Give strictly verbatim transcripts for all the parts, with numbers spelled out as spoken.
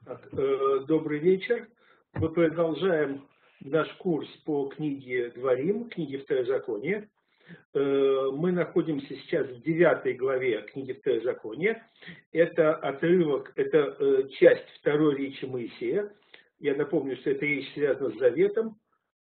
Так, э, добрый вечер. Мы продолжаем наш курс по книге Дворим, книге Второзакония. Э, мы находимся сейчас в девятой главе книги Второзакония. Это отрывок, это э, часть второй речи Моисея. Я напомню, что эта речь связана с заветом,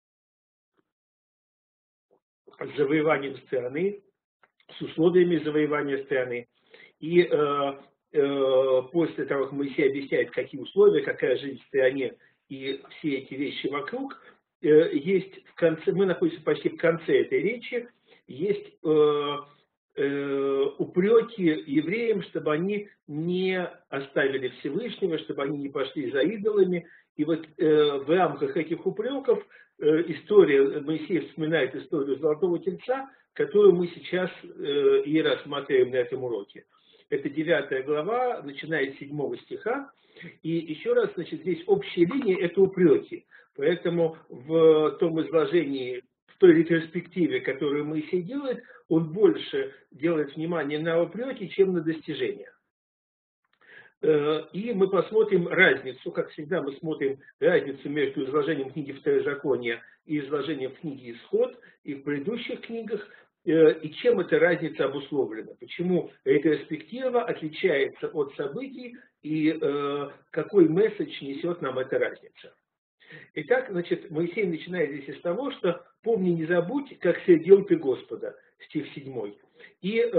с завоеванием страны, с условиями завоевания страны. И э, э, после того, как Моисей объясняет, какие условия, какая жизнь в стране и все эти вещи вокруг, э, есть в конце, мы находимся почти в конце этой речи, есть э, э, упреки евреям, чтобы они не оставили Всевышнего, чтобы они не пошли за идолами. И вот э, в рамках этих упреков э, история, Моисей вспоминает историю Золотого Тельца, которую мы сейчас э, и рассматриваем на этом уроке. Это девятая глава, начиная с седьмого стиха. И еще раз, значит, здесь общая линия – это упреки. Поэтому в том изложении, в той ретроспективе, которую Моисей делает, он больше делает внимание на упреки, чем на достижения. И мы посмотрим разницу, как всегда мы смотрим разницу между изложением книги Второзакония и изложением книги Исход и в предыдущих книгах, и чем эта разница обусловлена, почему ретроспектива отличается от событий и какой месседж несет нам эта разница. Итак, значит, Моисей начинает здесь из того, что «помни, не забудь, как сердил ты Господа», стих седьмой. И, э, э,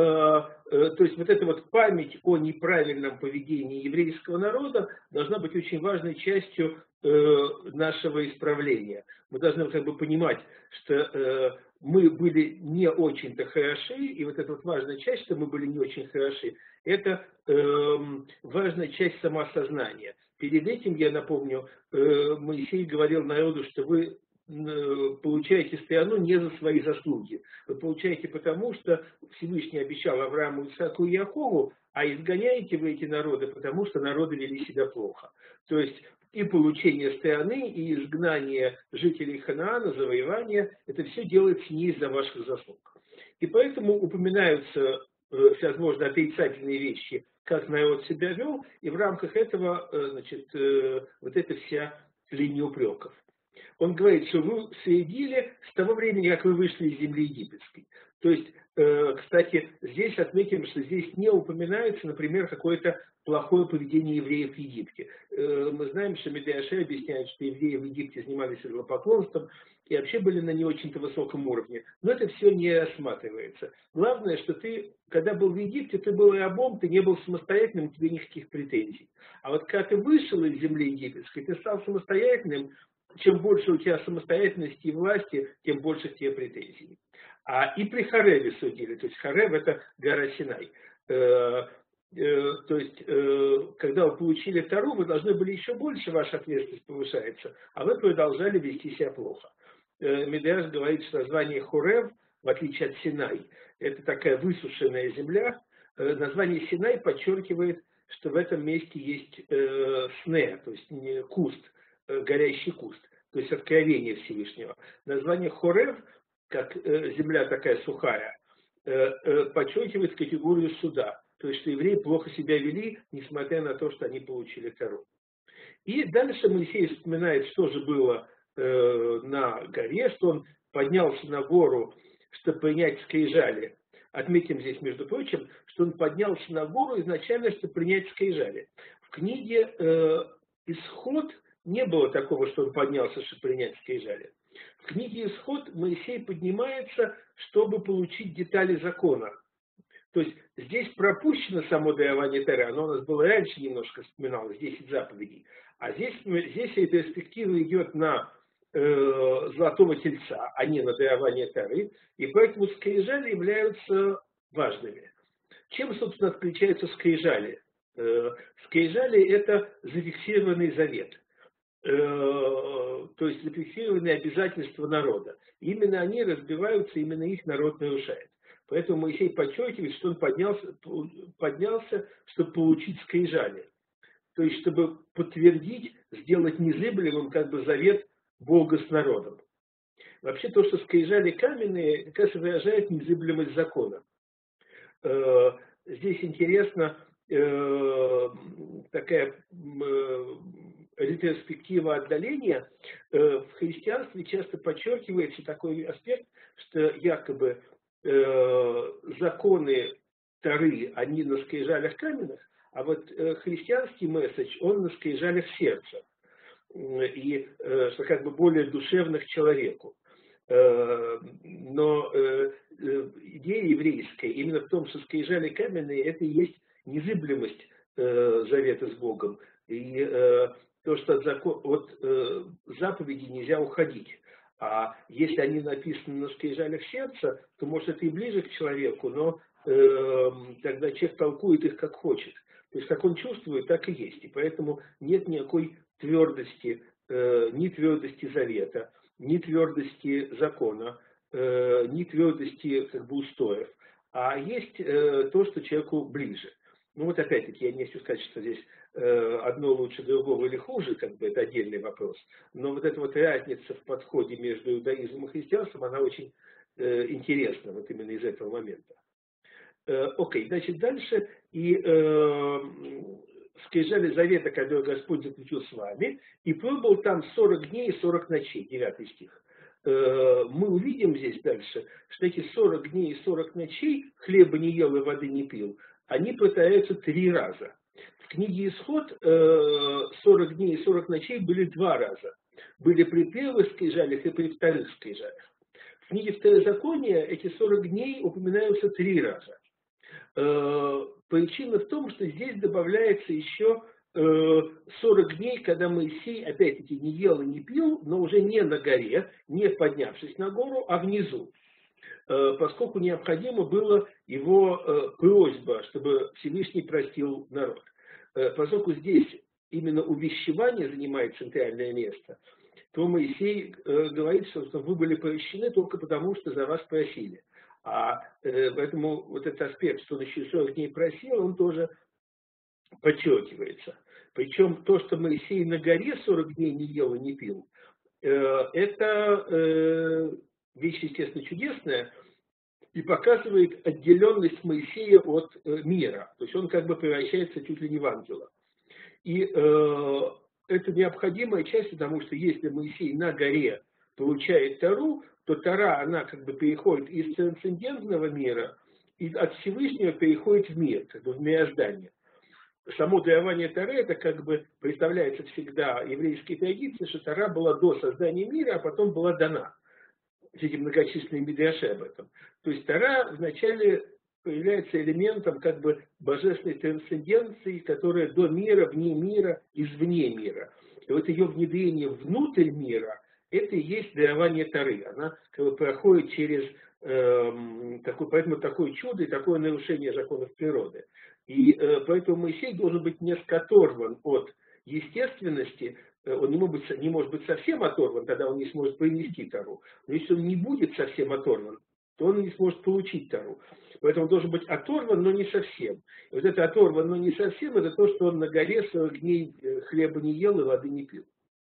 то есть, вот эта вот память о неправильном поведении еврейского народа должна быть очень важной частью э, нашего исправления. Мы должны как бы понимать, что э, мы были не очень-то хороши, и вот эта вот важная часть, что мы были не очень хороши, это э, важная часть самоосознания. Перед этим, я напомню, э, Моисей говорил народу, что вы получаете страну не за свои заслуги. Вы получаете потому, что Всевышний обещал Аврааму, Исааку и Якову, а изгоняете вы эти народы, потому что народы вели себя плохо. То есть и получение страны, и изгнание жителей Ханаана, завоевание, это все делается не из-за ваших заслуг. И поэтому упоминаются всевозможные отрицательные вещи, как народ себя вел, и в рамках этого, значит, вот эта вся линия упреков. Он говорит, что вы следили с того времени, как вы вышли из земли египетской. То есть, э, кстати, здесь отметим, что здесь не упоминается, например, какое-то плохое поведение евреев в Египте. Э, мы знаем, что Мидраши объясняет, что евреи в Египте занимались идолопоклонством и вообще были на не очень-то высоком уровне. Но это все не рассматривается. Главное, что ты, когда был в Египте, ты был рабом, ты не был самостоятельным, у тебя никаких претензий. А вот когда ты вышел из земли египетской, ты стал самостоятельным. Чем больше у тебя самостоятельности и власти, тем больше к тебе претензий. А и при Хореве судили. То есть Хорев – это гора Синай. Э, э, то есть, э, когда вы получили Тору, вы должны были еще больше, ваша ответственность повышается, а вы продолжали вести себя плохо. Э, Мидраш говорит, что название Хорев, в отличие от Синай, это такая высушенная земля. Э, название Синай подчеркивает, что в этом месте есть э, сне, то есть не куст, горящий куст, то есть откровение Всевышнего. Название Хорев, как э, земля такая сухая, э, э, подчеркивает категорию суда. То есть, что евреи плохо себя вели, несмотря на то, что они получили Тору. И дальше Моисей вспоминает, что же было э, на горе, что он поднялся на гору, чтобы принять скрижали. Отметим здесь, между прочим, что он поднялся на гору изначально, чтобы принять скрижали. В книге э, «Исход» не было такого, что он поднялся, чтобы принять скрижали. В книге «Исход» Моисей поднимается, чтобы получить детали закона. То есть здесь пропущено само дарование Торы, оно у нас было раньше немножко вспоминалось, десять заповедей. А здесь, здесь эта перспектива идет на э, Золотого Тельца, а не на дарование Торы. И поэтому скрижали являются важными. Чем, собственно, отличаются скрижали? Э, скрижали – это зафиксированный завет. То есть зафиксированные обязательства народа. Именно они разбиваются, именно их народ нарушает. Поэтому Моисей подчеркивает, что он поднялся, поднялся, чтобы получить скрижали. То есть, чтобы подтвердить, сделать незыблемым как бы завет Бога с народом. Вообще, то, что скрижали каменные, как раз выражает незыблемость закона. Здесь интересно, такая перспектива отдаления, в христианстве часто подчеркивается такой аспект, что якобы законы Торы, они на скрижалях каменных, а вот христианский месседж, он на скрижалях сердца. И что как бы более душевных человеку. Но идея еврейская именно в том, что скрижали каменные, это и есть незыблемость завета с Богом. И то, что от, закон, от заповедей нельзя уходить. А если они написаны на скрижалях сердца, то, может, это и ближе к человеку, но тогда человек толкует их как хочет. То есть, как он чувствует, так и есть. И поэтому нет никакой твердости, э, ни твердости завета, ни твердости закона, э, ни твердости как бы устоев. А есть э, то, что человеку ближе. Ну вот опять-таки, я не хочу сказать, что здесь э, одно лучше другого или хуже, как бы это отдельный вопрос. Но вот эта вот разница в подходе между иудаизмом и христианством, она очень э, интересна вот именно из этого момента. Окей, okay, значит, дальше и э, скрижали завета, который Господь заключил с вами, и пробыл там сорок дней и сорок ночей, девятый стих. Э, мы увидим здесь дальше, что эти сорок дней и сорок ночей, хлеба не ел и воды не пил, они повторяются три раза. В книге Исход э, сорок дней и сорок ночей были два раза. Были при первых скрижалях и при вторых скрижалях. В книге Второзакония эти сорок дней упоминаются три раза. Причина в том, что здесь добавляется еще сорок дней, когда Моисей, опять-таки, не ел и не пил, но уже не на горе, не поднявшись на гору, а внизу. Поскольку необходимо было его просьба, чтобы Всевышний простил народ. Поскольку здесь именно увещевание занимает центральное место, то Моисей говорит, что вы были прощены только потому, что за вас просили. А э, поэтому вот этот аспект, что он еще сорок дней просил, он тоже подчеркивается. Причем то, что Моисей на горе сорок дней не ел и не пил, э, это э, вещь, естественно, чудесная и показывает отделенность Моисея от э, мира. То есть он как бы превращается чуть ли не в ангела. И э, это необходимая часть, потому что если Моисей на горе получает Тору, то Тора, она как бы переходит из трансцендентного мира, и от Всевышнего переходит в мир, как бы в мироздание. Само дарование Торы, это как бы представляется всегда еврейской традицией, что Тора была до создания мира, а потом была дана. Эти многочисленные мидраши об этом. То есть Тора вначале появляется элементом как бы божественной трансценденции, которая до мира, вне мира, извне мира. И вот ее внедрение внутрь мира, это и есть дарование Торы. Она как бы проходит через э, такое, поэтому такое чудо и такое нарушение законов природы. И э, поэтому Моисей должен быть несколько оторван от естественности. Он не может, быть, не может быть совсем оторван, тогда он не сможет принести Тору. Но если он не будет совсем оторван, то он не сможет получить Тору. Поэтому он должен быть оторван, но не совсем. И вот это оторван, но не совсем, это то, что он на горе сорок дней хлеба не ел и воды не пил.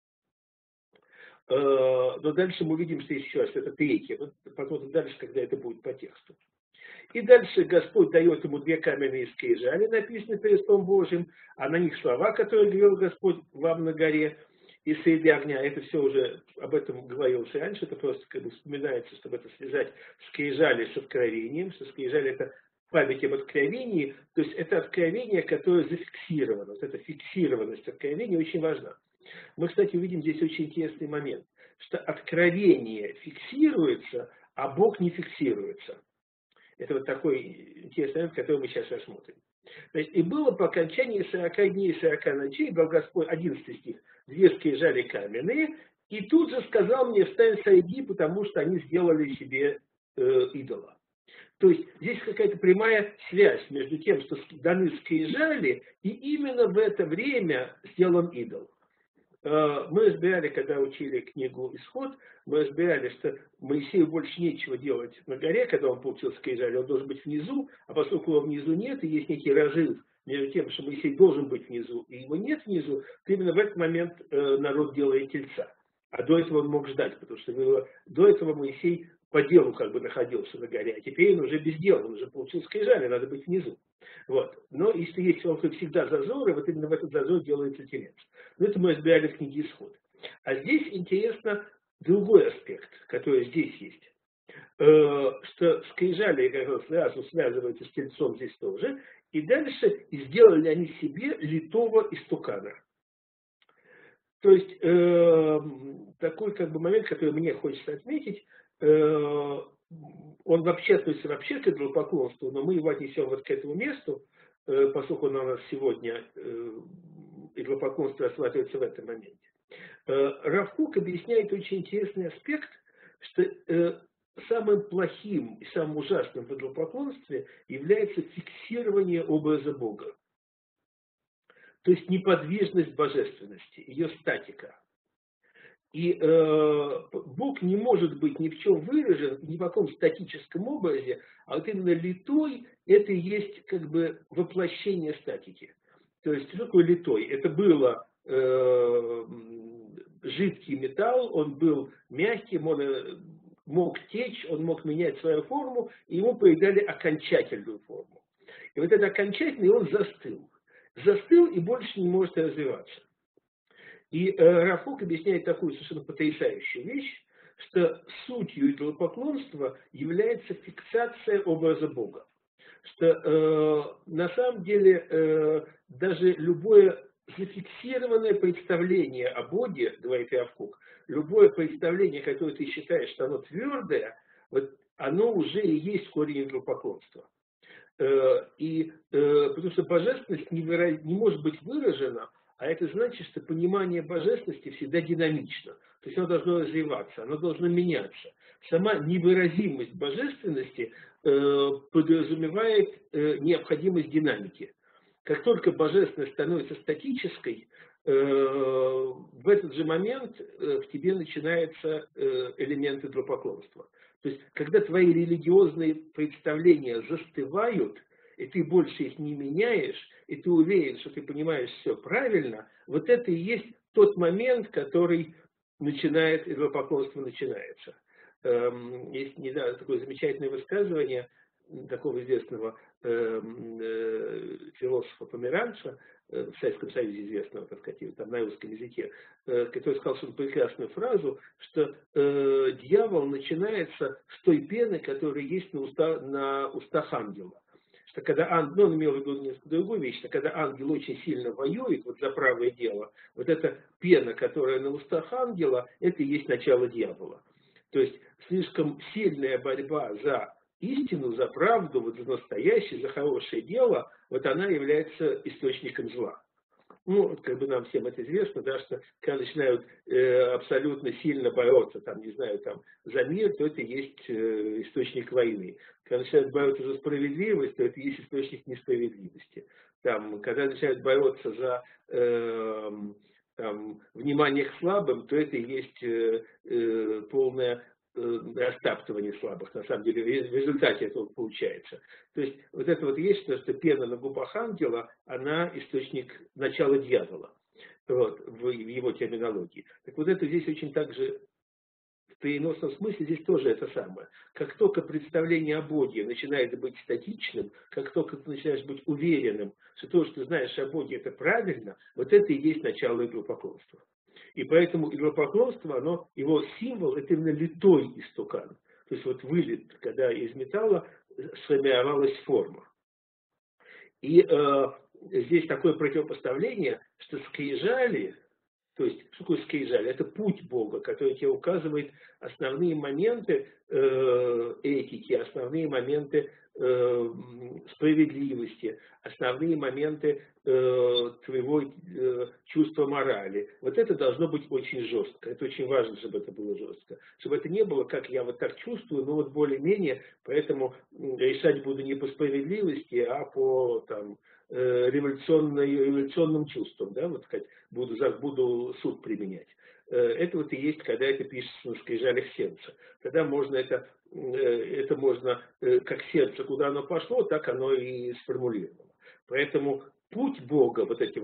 Но дальше мы увидим, что еще раз, это третье. Посмотрим дальше, когда это будет по тексту. И дальше Господь дает ему две каменные скрижали, написанные перстом Божьим, а на них слова, которые говорил Господь вам на горе и среди огня. Это все уже, об этом говорилось раньше, это просто как бы вспоминается, чтобы это связать скрижали с откровением, что скрижали это память об откровении, то есть это откровение, которое зафиксировано, вот эта фиксированность откровения очень важна. Мы, кстати, увидим здесь очень интересный момент, что откровение фиксируется, а Бог не фиксируется. Это вот такой интересный момент, который мы сейчас рассмотрим. Значит, и было по окончании сорока дней и сорока ночей, дал Господь, одиннадцатый стих, две скрижали каменные, и тут же сказал мне, встань, сойди, потому что они сделали себе э, идола. То есть здесь какая-то прямая связь между тем, что даны скрижали, и именно в это время сделан идол. Мы разбирали, когда учили книгу «Исход», мы разбирали, что Моисею больше нечего делать на горе, когда он получил скрижали, он должен быть внизу, а поскольку его внизу нет, и есть некий разрыв между тем, что Моисей должен быть внизу, и его нет внизу, то именно в этот момент народ делает тельца. А до этого он мог ждать, потому что до этого Моисей по делу как бы находился на горе, а теперь он уже без дела, он уже получил скрижали, надо быть внизу. Вот. Но если есть он всегда зазоры, вот именно в этот зазор делается телец. Но это мы разбирали в книге Исход. А здесь интересно другой аспект, который здесь есть. Э, что скрижали как раз сразу связываются с тельцом здесь тоже, и дальше сделали они себе литого истукана. То есть э, такой как бы момент, который мне хочется отметить, э, он вообще относится вообще к идолопоклонству, но мы его отнесем вот к этому месту, э, поскольку у нас сегодня э, идолопоклонство рассматривается в этом моменте. Э, Рав Кук объясняет очень интересный аспект, что э, самым плохим и самым ужасным в идолопоклонстве является фиксирование образа Бога. То есть неподвижность божественности, ее статика. И э, Бог не может быть ни в чем выражен, ни в каком статическом образе, а вот именно литой – это и есть как бы воплощение статики. То есть что такое литой? Это было э, жидкий металл, он был мягким, он э, мог течь, он мог менять свою форму, и ему придали окончательную форму. И вот это окончательный, он застыл. Застыл и больше не может развиваться. И э, Рав Кук объясняет такую совершенно потрясающую вещь, что сутью идолопоклонства является фиксация образа Бога. Что э, на самом деле э, даже любое зафиксированное представление о Боге, говорит Рав Кук, любое представление, которое ты считаешь, что оно твердое, вот оно уже и есть корень идолопоклонства. И, потому что божественность не, выраз... не может быть выражена, а это значит, что понимание божественности всегда динамично. То есть оно должно развиваться, оно должно меняться. Сама невыразимость божественности э, подразумевает э, необходимость динамики. Как только божественность становится статической, э, в этот же момент э, в тебе начинается э, элемент идолопоклонства. То есть, когда твои религиозные представления застывают, и ты больше их не меняешь, и ты уверен, что ты понимаешь все правильно, вот это и есть тот момент, который начинает, идолопоклонство начинается. Есть недавно такое замечательное высказывание такого известного философа Померанца, в Советском Союзе известного, так сказать, там, на русском языке, который сказал что прекрасную фразу, что э, дьявол начинается с той пены, которая есть на, уста, на устах ангела. Что когда ангел, ну, он имел в виду несколько другую вещь, что когда ангел очень сильно воюет вот за правое дело, вот эта пена, которая на устах ангела, это и есть начало дьявола. То есть слишком сильная борьба за истину, за правду, вот за настоящее, за хорошее дело, вот она является источником зла. Ну, вот как бы нам всем это известно, да, что когда начинают э, абсолютно сильно бороться, там, не знаю, там, за мир, то это и есть э, источник войны. Когда начинают бороться за справедливость, то это и есть источник несправедливости. Там, когда начинают бороться за э, там, внимание к слабым, то это и есть э, э, полное растаптывание слабых, на самом деле, в результате этого получается. То есть вот это вот есть, что, что пена на губах ангела, она источник начала дьявола, вот, в, в его терминологии. Так вот это здесь очень также, в переносном смысле, здесь тоже это самое. Как только представление о Боге начинает быть статичным, как только ты начинаешь быть уверенным, что то, что ты знаешь о Боге, это правильно, вот это и есть начало идолопоклонства. И поэтому идолопоклонство, оно, его символ, это именно литой истукан. То есть вот вылет, когда из металла сформировалась форма. И э, здесь такое противопоставление, что скрижали, то есть что такое скрижали? Это путь Бога, который тебе указывает основные моменты э, этики, основные моменты э, справедливости, основные моменты э, твоего э, чувства морали. Вот это должно быть очень жестко. Это очень важно, чтобы это было жестко. Чтобы это не было, как я вот так чувствую, но вот более-менее, поэтому решать буду не по справедливости, а по там, э, революционным чувствам. Да? Вот, сказать, буду, буду суд применять. Это вот и есть, когда это пишется на скрижалях сердца. Тогда можно это, это можно, как сердце, куда оно пошло, так оно и сформулировано. Поэтому путь Бога, вот эти вот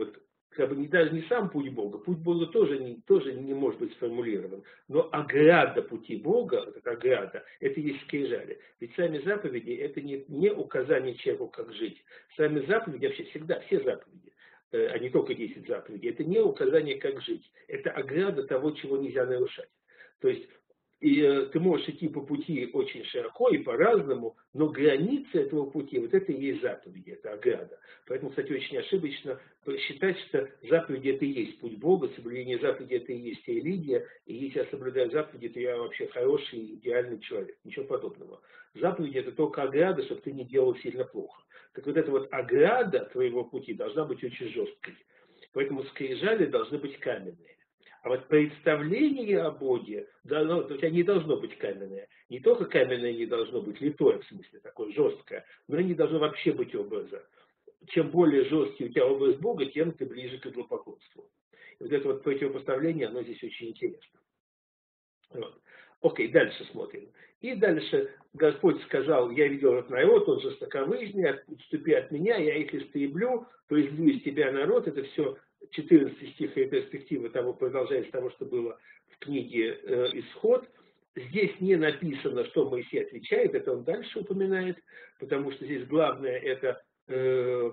как бы не, даже не сам путь Бога, путь Бога тоже не, тоже не может быть сформулирован, но ограда пути Бога, вот эта ограда, это есть скрижали. Ведь сами заповеди, это не, не указание человеку, как жить. Сами заповеди, вообще всегда, все заповеди, э, а не только десять заповедей, это не указание, как жить. Это ограда того, чего нельзя нарушать. То есть, и э, ты можешь идти по пути очень широко и по-разному, но границы этого пути, вот это и есть заповеди, это ограда. Поэтому, кстати, очень ошибочно считать, что заповеди это и есть путь Бога, соблюдение заповедей это и есть религия, и если я соблюдаю заповеди, то я вообще хороший, идеальный человек. Ничего подобного. Заповеди это только ограда, чтобы ты не делал сильно плохо. Так вот эта вот ограда твоего пути должна быть очень жесткой. Поэтому скрижали должны быть каменные. А вот представление о Боге, должно, у тебя не должно быть каменное. Не только каменное не должно быть, литое в смысле, такое жесткое, но и не должно вообще быть образа. Чем более жесткий у тебя образ Бога, тем ты ближе к идолопоклонству. И вот это вот противопоставление, оно здесь очень интересно. Вот. Окей, дальше смотрим. И дальше Господь сказал, я видел этот народ, он жестоковыжный, отступи от меня, я их истреблю, произведу из тебя народ, это все четырнадцатый стих и перспектива того, продолжается с того, что было в книге э, «Исход». Здесь не написано, что Моисей отвечает, это он дальше упоминает, потому что здесь главное это э,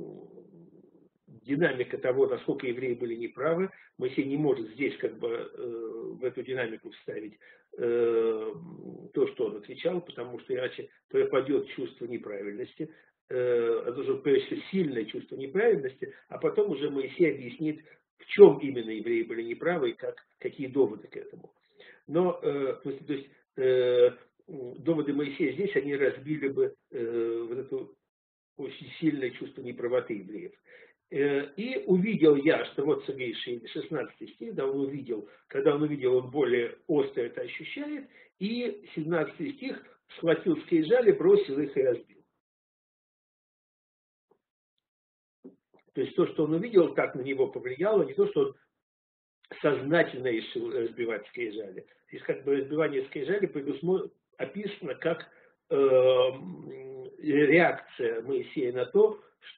динамика того, насколько евреи были неправы. Моисей не может здесь как бы э, в эту динамику вставить э, то, что он отвечал, потому что иначе пропадет чувство неправильности. Это уже прежде всего сильное чувство неправильности, а потом уже Моисей объяснит, в чем именно евреи были неправы и как, какие доводы к этому. Но э, то есть, то есть, э, доводы Моисея здесь, они разбили бы э, вот это очень сильное чувство неправоты евреев. Э, и увидел я, что вот Сергей шестнадцатый стих, да, он увидел, когда он увидел, он более остро это ощущает, и семнадцатый стих схватил скрижали, бросил их и разбил. То есть то, что он увидел, как на него повлияло, не то, что он сознательно решил разбивать скрижали. Здесь как бы разбивание скрижали предусмотрено, описано как э, реакция Моисея на то,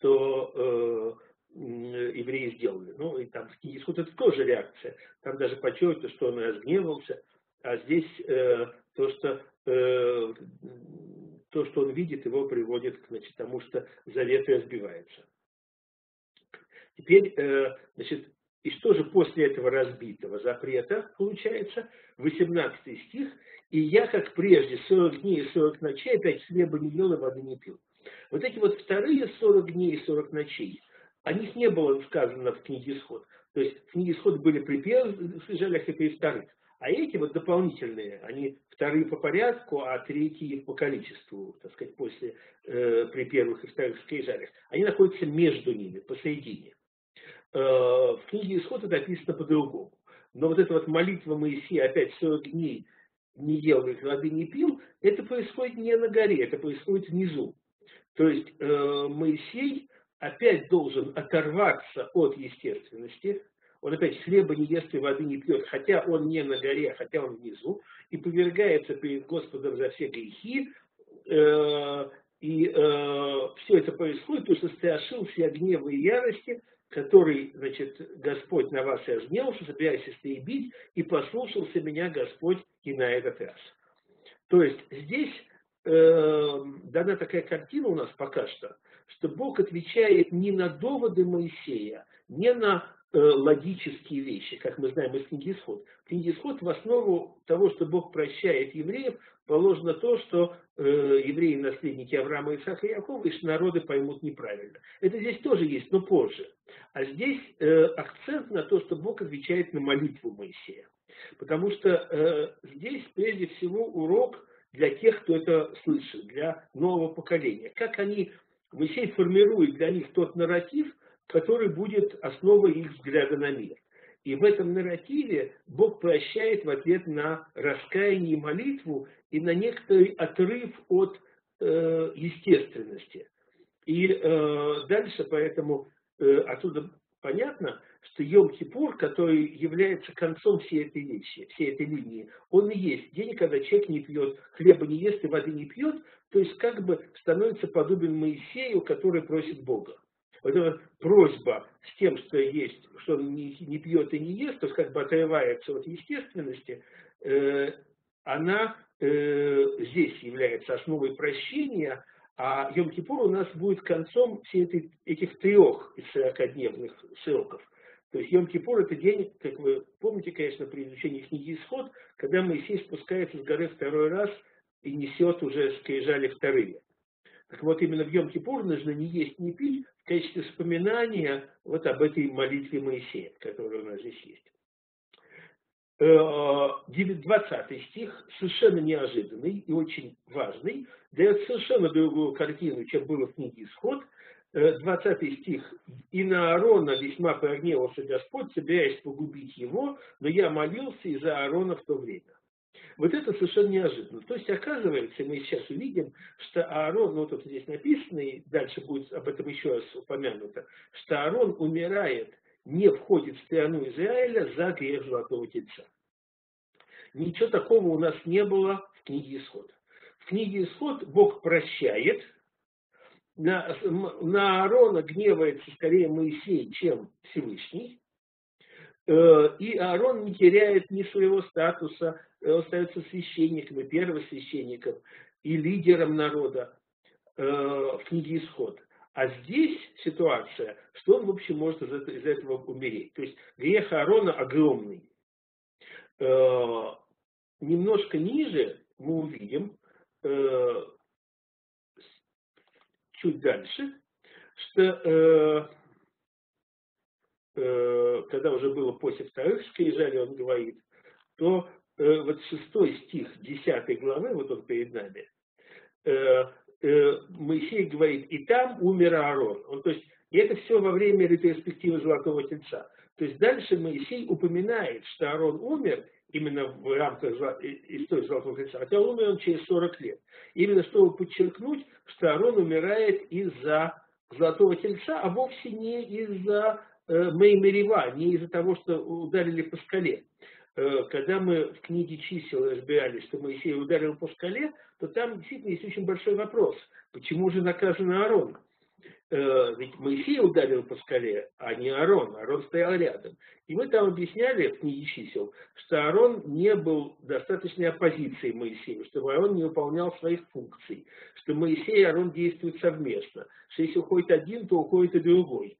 что э, евреи сделали. Ну и там в книге «Исход» это тоже реакция. Там даже подчеркнуто, что он разгневался, а здесь э, то, что э, то, что он видит, его приводит к значит, тому, что завет разбивается. Теперь, значит, и что же после этого разбитого запрета получается? восемнадцатый стих. И я, как прежде, сорок дней и сорок ночей опять хлеба не ел и воды не пил. Вот эти вот вторые сорок дней и сорок ночей, о них не было сказано в книге «Исход». То есть в книге «Исход» были при первых скрижалях и при вторых. А эти вот дополнительные, они вторые по порядку, а третьи по количеству, так сказать, после, э, при первых и вторых скрижалях. Они находятся между ними, посередине. В книге «Исход» это описано по-другому. Но вот эта вот молитва Моисея, опять сорок дней не ел, воды не пил, это происходит не на горе, это происходит внизу. То есть э, Моисей опять должен оторваться от естественности, он опять хлеба не ест и воды не пьет, хотя он не на горе, хотя он внизу, и повергается перед Господом за все грехи, э, и э, все это происходит, потому что страшился я гнева и ярости, который, значит, Господь на вас и разгневался, собираясь истребить, и послушался меня Господь и на этот раз. То есть здесь э, дана такая картина у нас пока что, что Бог отвечает не на доводы Моисея, не на э, логические вещи, как мы знаем из книги «Исход». В книге «Исход» в основу того, что Бог прощает евреев, положено то, что э, евреи, наследники Авраама, Исаака и Якова, и что народы поймут неправильно. Это здесь тоже есть, но позже. А здесь э, акцент на то, что Бог отвечает на молитву Моисея. Потому что э, здесь прежде всего урок для тех, кто это слышит, для нового поколения. Как они, Моисей формирует для них тот нарратив, который будет основой их взгляда на мир. И в этом нарративе Бог прощает в ответ на раскаяние и молитву и на некоторый отрыв от э, естественности. И э, дальше поэтому э, отсюда понятно, что Йом-Кипур, который является концом всей этой вещи, всей этой линии, он и есть день, когда человек не пьет, хлеба не ест и воды не пьет, то есть как бы становится подобен Моисею, который просит Бога. Вот эта просьба с тем, что есть, что он не, не пьет и не ест, то есть как бы отрывается от естественности, э, она э, здесь является основой прощения, а Йом-Кипур у нас будет концом всех этих, этих трех из сорокадневных сроков. То есть Йом-Кипур это день, как вы помните, конечно, при изучении книги Исход, когда Моисей спускается с горы второй раз и несет уже скрижали вторые. Так вот, именно в Йом-Кипур нужно не есть, не пить в качестве вспоминания вот об этой молитве Моисея, которая у нас здесь есть. двадцатый стих, совершенно неожиданный и очень важный, дает совершенно другую картину, чем было в книге Исход. двадцатый стих. «И на Аарона весьма прогневался Господь, собираясь погубить его, но я молился из-за Аарона в то время». Вот это совершенно неожиданно. То есть, оказывается, мы сейчас увидим, что Аарон, ну, тут здесь написано, и дальше будет об этом еще раз упомянуто, что Аарон умирает, не входит в страну Израиля за грех золотого тельца. Ничего такого у нас не было в книге Исход. В книге Исход Бог прощает, на, на Аарона гневается скорее Моисей, чем Всевышний, и Аарон не теряет ни своего статуса, он остается священником и первосвященником, и лидером народа в книге Исход. А здесь ситуация, что он, в общем, может из этого, из этого умереть. То есть грех Аарона огромный. Немножко ниже мы увидим, чуть дальше, что когда уже было после вторых скрижалей, он говорит, то э, вот шестой стих десятой главы, вот он перед нами, э, э, Моисей говорит, и там умер Аарон. Он, то есть, и это все во время ретроспективы Золотого Тельца. То есть дальше Моисей упоминает, что Аарон умер именно в рамках истории Золотого Тельца, хотя умер он через сорок лет. Именно чтобы подчеркнуть, что Аарон умирает из-за Золотого Тельца, а вовсе не из-за Мей Мерива, не из-за того, что ударили по скале. Когда мы в книге чисел разбирали, что Моисей ударил по скале, то там действительно есть очень большой вопрос. Почему же наказан Аарон? Ведь Моисей ударил по скале, а не Аарон. Аарон стоял рядом. И мы там объясняли в книге чисел, что Аарон не был достаточной оппозицией Моисею, что Аарон не выполнял своих функций, что Моисей и Аарон действуют совместно, что если уходит один, то уходит и другой.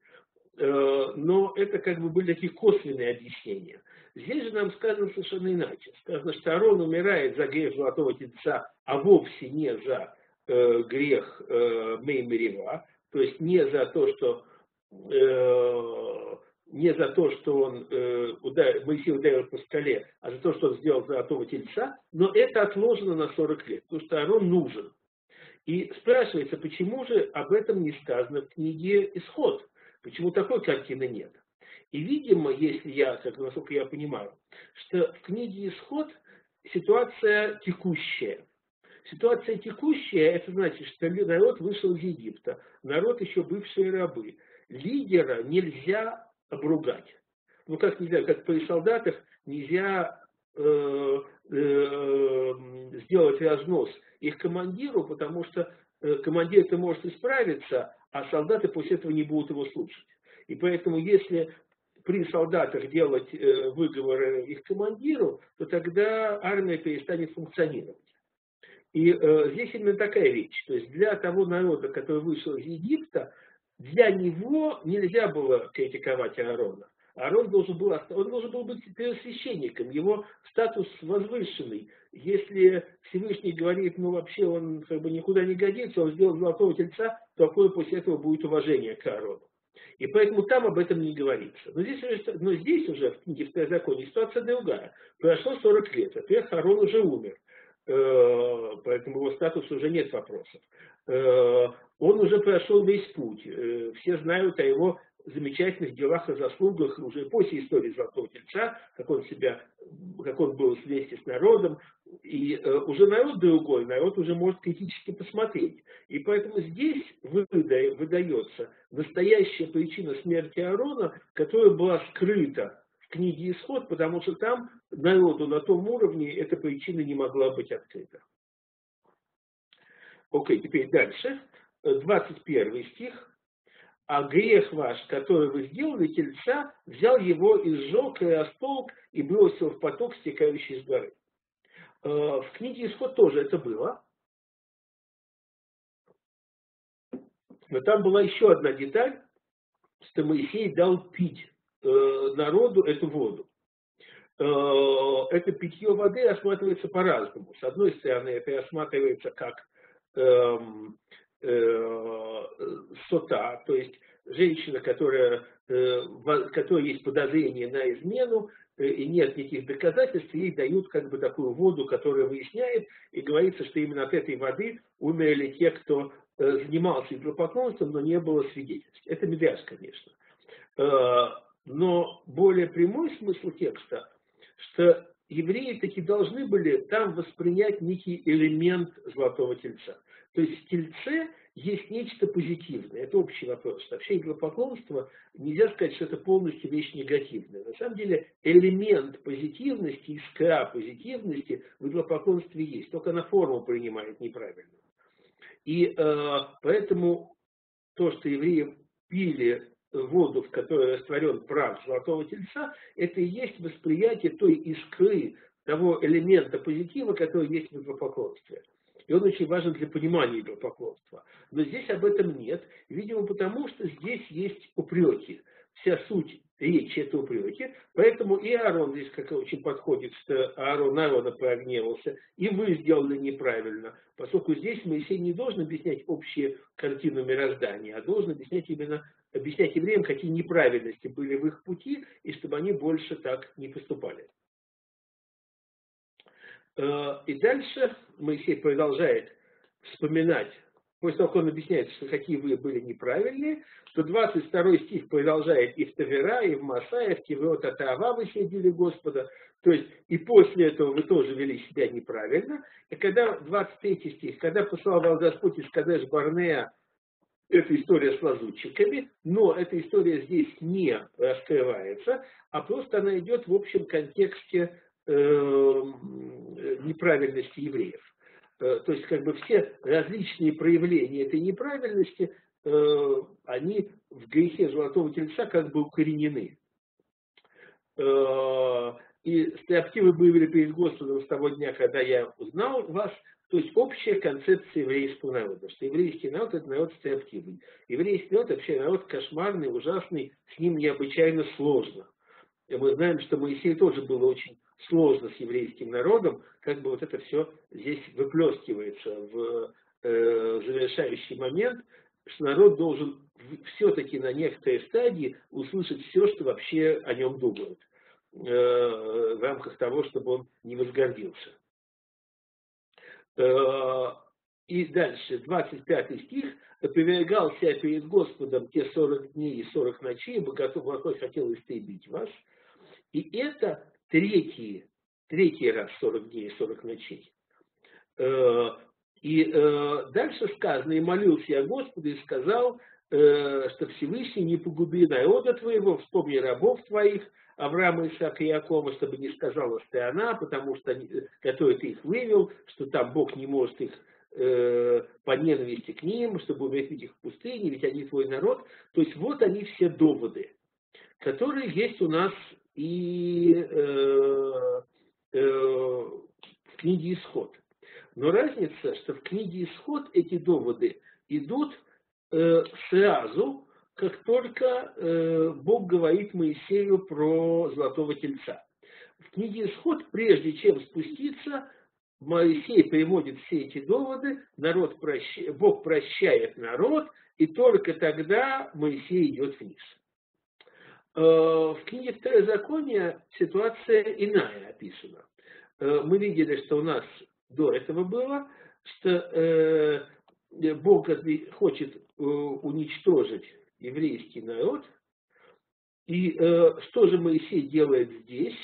Но это как бы были такие косвенные объяснения. Здесь же нам сказано совершенно иначе. Сказано, что Аарон умирает за грех Золотого Тельца, а вовсе не за э, грех э, Мей Мерива, то есть не за то, что э, не за то, что он э, ударил, Моисей ударил по скале, а за то, что он сделал Золотого Тельца, но это отложено на сорок лет, потому что Аарон нужен. И спрашивается, почему же об этом не сказано в книге Исход? Почему такой картины нет? И, видимо, если я, как, насколько я понимаю, что в книге Исход ситуация текущая. Ситуация текущая, это значит, что народ вышел из Египта, народ еще бывшие рабы. Лидера нельзя обругать. Ну, как нельзя, как при солдатах нельзя э, э, сделать разнос их командиру, потому что э, командир-то может исправиться, а солдаты после этого не будут его слушать. И поэтому, если при солдатах делать э, выговоры их командиру, то тогда армия перестанет функционировать. И э, здесь именно такая вещь. То есть для того народа, который вышел из Египта, для него нельзя было критиковать Аарона. Аарон должен был, он должен был быть первосвященником, его статус возвышенный. Если Всевышний говорит, ну вообще он как бы никуда не годится, он сделал Золотого Тельца, то какое после этого будет уважение к Аарону. И поэтому там об этом не говорится. Но здесь, но здесь уже в книге Второзакония ситуация другая. Прошло сорок лет, во-первых, Аарон уже умер, поэтому его статусу уже нет вопросов. Он уже прошел весь путь. Все знают о его замечательных делах и заслугах уже после истории Золотого Тельца, как он себя, как он был вместе с народом, и э, уже народ другой, народ уже может критически посмотреть. И поэтому здесь выда, выдается настоящая причина смерти Аарона, которая была скрыта в книге Исход, потому что там народу на том уровне эта причина не могла быть открыта. Окей, теперь дальше. двадцать первый стих. а грех ваш, который вы сделали, тельца, взял его и сжег, и растолк, и бросил в поток, стекающий с горы. В книге Исход тоже это было. Но там была еще одна деталь, что Моисей дал пить народу эту воду. Это питье воды рассматривается по-разному. С одной стороны, это рассматривается как э, э, сота, то есть женщина, которая, э, в которой есть подозрение на измену, э, и нет никаких доказательств, ей дают как бы такую воду, которая выясняет, и говорится, что именно от этой воды умерли те, кто э, занимался идолопоклонством, но не было свидетельств. Это мидраш, конечно. Э, но более прямой смысл текста, что евреи таки должны были там воспринять некий элемент золотого тельца. То есть в тельце есть нечто позитивное. Это общий вопрос. Вообще идолопоклонство, нельзя сказать, что это полностью вещь негативная. На самом деле элемент позитивности, искра позитивности в идолопоклонстве есть. Только она форму принимает неправильно. И э, поэтому то, что евреи пили воду, в которой растворен прах золотого тельца, это и есть восприятие той искры, того элемента позитива, который есть в идолопоклонстве. И он очень важен для понимания идолопоклонства. Но здесь об этом нет, видимо, потому что здесь есть упреки. Вся суть речи – это упреки. Поэтому и Аарон здесь как очень подходит, что Аарон Аарона прогневался, и вы сделали неправильно. Поскольку здесь Моисей не должен объяснять общую картину мироздания, а должен объяснять именно объяснять евреям, какие неправильности были в их пути, и чтобы они больше так не поступали. И дальше Моисей продолжает вспоминать, после того, как он объясняет, что какие вы были неправильные, то двадцать второй стих продолжает и в Тавера, и в Маса, и в Киврот Атаава вы следили Господа. То есть и после этого вы тоже вели себя неправильно. И когда двадцать третий стих, когда послал вас Господь из Кадеш Барнеа, это история с лазутчиками, но эта история здесь не раскрывается, а просто она идет в общем контексте э, неправильности евреев. Э, то есть как бы все различные проявления этой неправильности, э, они в грехе золотого тельца как бы укоренены. Э, и строптивы были перед Господом с того дня, когда я узнал вас. То есть общая концепция еврейского народа, что еврейский народ – это народ строптивый. Еврейский народ – вообще народ кошмарный, ужасный, с ним необычайно сложно. И мы знаем, что Моисею тоже было очень сложно с еврейским народом, как бы вот это все здесь выплескивается в э, завершающий момент, что народ должен все-таки на некоторой стадии услышать все, что вообще о нем думают, э, в рамках того, чтобы он не возгордился. И дальше, двадцать пятый стих, «Повергал себя перед Господом те сорок дней и сорок ночей, ибо Господь хотел истребить вас». И это третий, третий раз сорок дней и сорок ночей. И дальше сказано, «И молился я Господу и сказал, что Всевышний не погуби народа твоего, вспомни рабов твоих, Авраама, Исаака и Якова, чтобы не сказала страна, потому что они, который ты их вывел, что там Бог не может их э, по ненависти к ним, чтобы умертвить их в пустыне, ведь они твой народ». То есть вот они все доводы, которые есть у нас и э, э, в книге Исход. Но разница, что в книге Исход эти доводы идут э, сразу, как только э, Бог говорит Моисею про золотого тельца. В книге Исход, прежде чем спуститься, Моисей приводит все эти доводы, народ прощ... Бог прощает народ, и только тогда Моисей идет вниз. Э, в книге Второзакония ситуация иная описана. Э, мы видели, что у нас до этого было, что э, Бог хочет э, уничтожить еврейский народ. И э, что же Моисей делает здесь?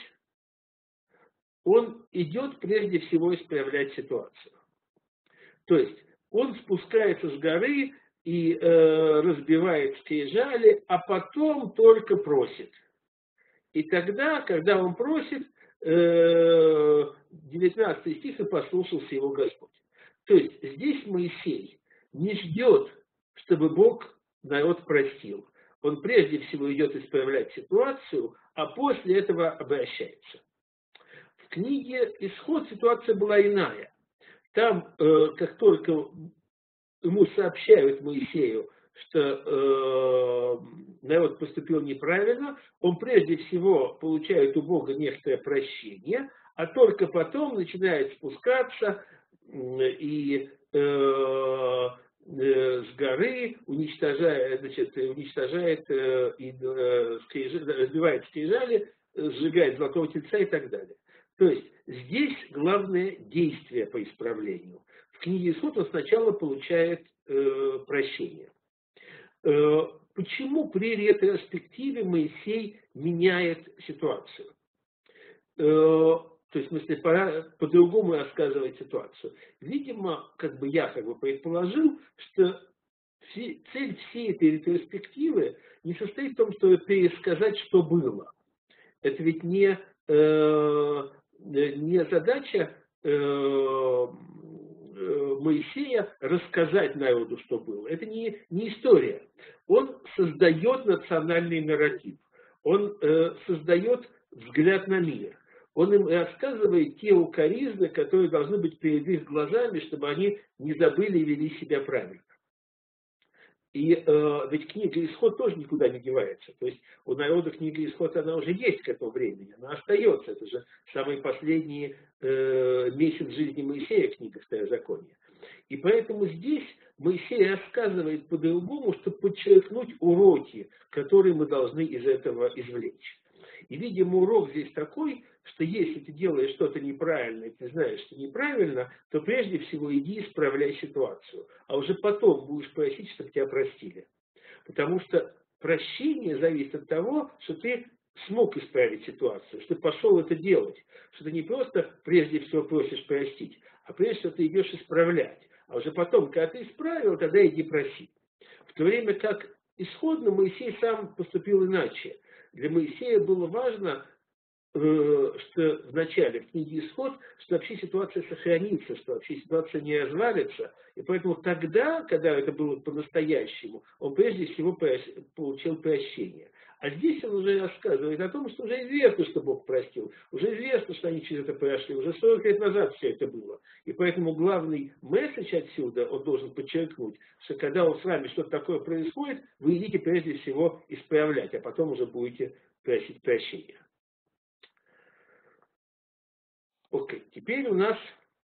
Он идет прежде всего исправлять ситуацию. То есть он спускается с горы и э, разбивает скрижали, а потом только просит. И тогда, когда он просит, э, девятнадцатый стих, и послушался его Господь. То есть здесь Моисей не ждет, чтобы Бог народ простил. Он прежде всего идет исправлять ситуацию, а после этого обращается. В книге «Исход» ситуация была иная. Там, э, как только ему сообщают Моисею, что э, народ поступил неправильно, он прежде всего получает у Бога некоторое прощение, а только потом начинает спускаться и э, э, с горы уничтожает, значит, уничтожает э, и э, скрижали, разбивает скрижали, сжигает золотого тельца и так далее. То есть здесь главное действие по исправлению. В книге «Исход» он сначала получает э, прощение. Э, почему при ретроспективе Моисей меняет ситуацию? Э, то есть, в смысле, пора по-другому рассказывать ситуацию. Видимо, как бы я как бы предположил, что все, цель всей этой ретроспективы не состоит в том, чтобы пересказать, что было. Это ведь не, э, не задача э, Моисея рассказать народу, что было. Это не, не история. Он создает национальный нарратив. Он э, создает взгляд на мир. Он им рассказывает те укоризны, которые должны быть перед их глазами, чтобы они не забыли и вели себя правильно. И э, ведь книга «Исход» тоже никуда не девается. То есть у народа книга «Исход» она уже есть к этому времени, она остается. Это же самый последний э, месяц жизни Моисея, книга Второзакония. И поэтому здесь Моисей рассказывает по-другому, чтобы подчеркнуть уроки, которые мы должны из этого извлечь. И, видимо, урок здесь такой, что если ты делаешь что-то неправильно, и ты знаешь, что неправильно, то прежде всего иди исправляй ситуацию. А уже потом будешь просить, чтобы тебя простили. Потому что прощение зависит от того, что ты смог исправить ситуацию, что ты пошел это делать. Что ты не просто прежде всего просишь простить, а прежде всего ты идешь исправлять. А уже потом, когда ты исправил, тогда иди проси. В то время как исходно Моисей сам поступил иначе. Для Моисея было важно, что в начале в книге «Исход», что вообще ситуация сохранится, что вообще ситуация не развалится. И поэтому тогда, когда это было по-настоящему, он прежде всего получил прощение. А здесь он уже рассказывает о том, что уже известно, что Бог простил. Уже известно, что они через это прошли. Уже сорок лет назад все это было. И поэтому главный месседж отсюда, он должен подчеркнуть, что когда у с вами что-то такое происходит, вы идите прежде всего исправлять, а потом уже будете просить прощения. Окей, теперь у нас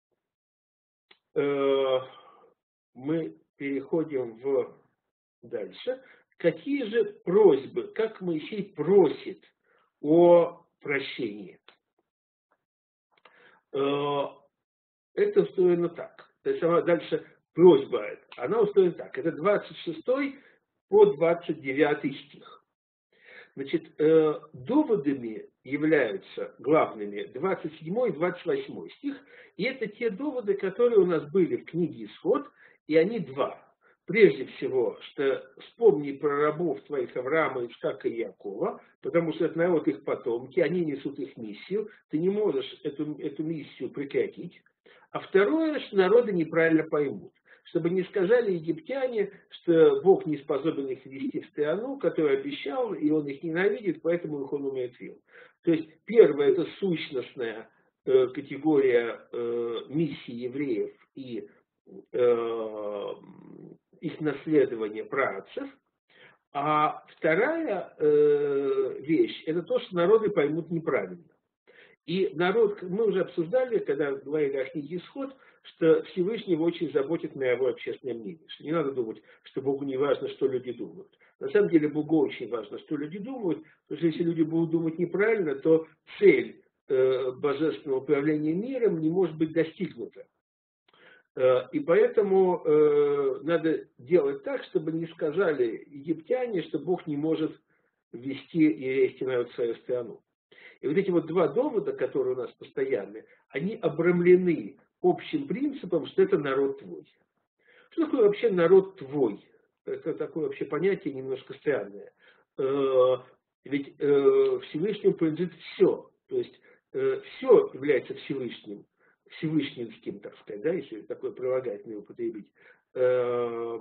э, мы переходим в дальше. Какие же просьбы, как Моисей просит о прощении? Э, это устроено так. То есть дальше просьба, она устроена так. Это двадцать шестой по двадцать девятый стих. Значит, э, доводами являются главными двадцать седьмой и двадцать восьмой стих. И это те доводы, которые у нас были в книге «Исход», и они два. Прежде всего, что вспомни про рабов твоих Авраама, Ицхака и Якова, потому что это народ их потомки, они несут их миссию, ты не можешь эту, эту миссию прекратить. А второе, что народы неправильно поймут. Чтобы не сказали египтяне, что Бог не способен их ввести в страну, которую обещал, и он их ненавидит, поэтому их он умертвил. То есть первое – это сущностная э, категория э, миссии евреев и э, их наследования праотцев. А вторая э, вещь – это то, что народы поймут неправильно. И народ, мы уже обсуждали, когда говорили о книге «Исход», что Всевышнего очень заботит мировое общественное мнение. Что не надо думать, что Богу не важно, что люди думают. На самом деле Богу очень важно, что люди думают, потому что если люди будут думать неправильно, то цель э, божественного управления миром не может быть достигнута. Э, и поэтому э, надо делать так, чтобы не сказали египтяне, что Бог не может ввести еврейский народ в свою страну. И вот эти вот два довода, которые у нас постоянны, они обрамлены общим принципом, что это народ твой. Что такое вообще народ твой? Это такое вообще понятие немножко странное. Ведь Всевышнему принадлежит все. То есть все является Всевышним, Всевышнинским, так сказать, да, если такое прилагательное употребить.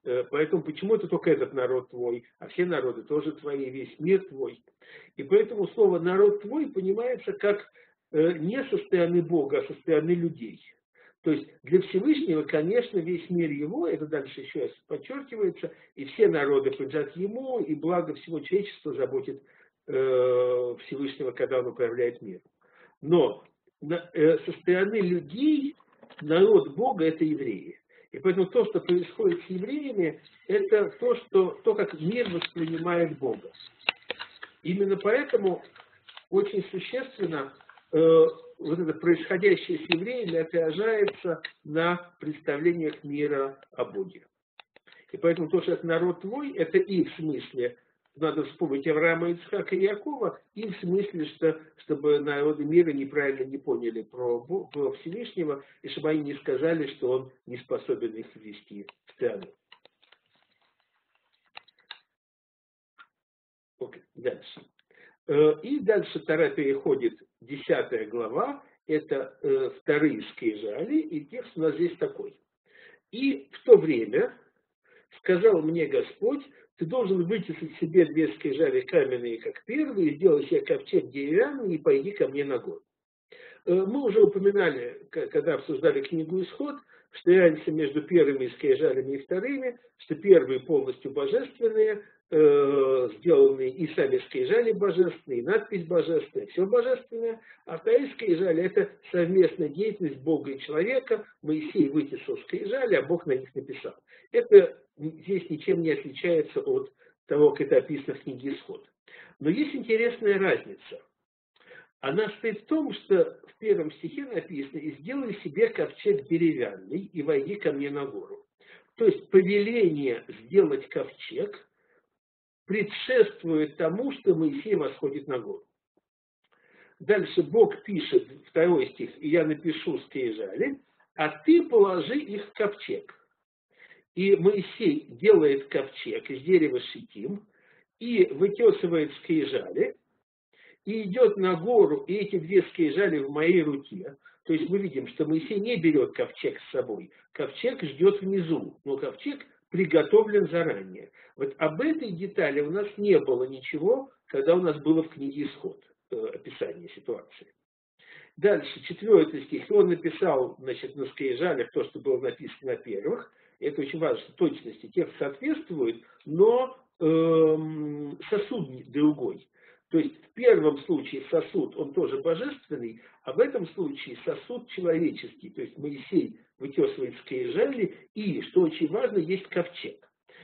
Поэтому почему это только этот народ твой, а все народы тоже твои, весь мир твой. И поэтому слово «народ твой» понимается как не со стороны Бога, а со стороны людей. То есть для Всевышнего, конечно, весь мир его, это дальше еще раз подчеркивается, и все народы принадлежат ему, и благо всего человечества заботит э, Всевышнего, когда он управляет миром. Но на, э, со стороны людей народ Бога – это евреи. И поэтому то, что происходит с евреями, это то, что, то, как мир воспринимает Бога. Именно поэтому очень существенно э, вот это происходящее с евреями отражается на представлениях мира о Боге. И поэтому то, что это народ твой, это и в смысле, надо вспомнить Авраама, Ицхака и Якова, и в смысле, что, чтобы народы мира неправильно не поняли про, про Всевышнего, и чтобы они не сказали, что он не способен их ввести в страну. Окей, дальше. И дальше Тора переходит, десятая глава, это э, вторые скрижали, и текст у нас здесь такой. «И в то время сказал мне Господь, ты должен вытесать себе две скрижали каменные, как первые, сделай себе ковчег деревянный и пойди ко мне на гору». Э, мы уже упоминали, когда обсуждали книгу «Исход», что разница между первыми скрижалями и вторыми, что первые полностью божественные, э, сделанные и сами скрижали божественные, и надпись божественная, все божественное, а вторые скрижали – это совместная деятельность Бога и человека. Моисей вытесал скрижали, а Бог на них написал. Это здесь ничем не отличается от того, как это описано в книге «Исход». Но есть интересная разница. Она стоит в том, что в первом стихе написано «И сделай себе ковчег деревянный, и войди ко мне на гору». То есть повеление сделать ковчег предшествует тому, что Моисей восходит на гору. Дальше Бог пишет, второй стих, «И я напишу скрижали, а ты положи их в ковчег». И Моисей делает ковчег из дерева шитим и вытесывает скрижали, и идет на гору, и эти две скрижали в моей руке. То есть мы видим, что Моисей не берет ковчег с собой. Ковчег ждет внизу, но ковчег приготовлен заранее. Вот об этой детали у нас не было ничего, когда у нас было в книге «Исход» э, описание ситуации. Дальше, четвертый стих. Он написал, значит, на скрижалях то, что было написано на первых. Это очень важно, что точности текст соответствует, но эм, сосуд другой. То есть в первом случае сосуд, он тоже божественный, а в этом случае сосуд человеческий. То есть Моисей вытесывает скрижали, и, что очень важно, есть ковчег.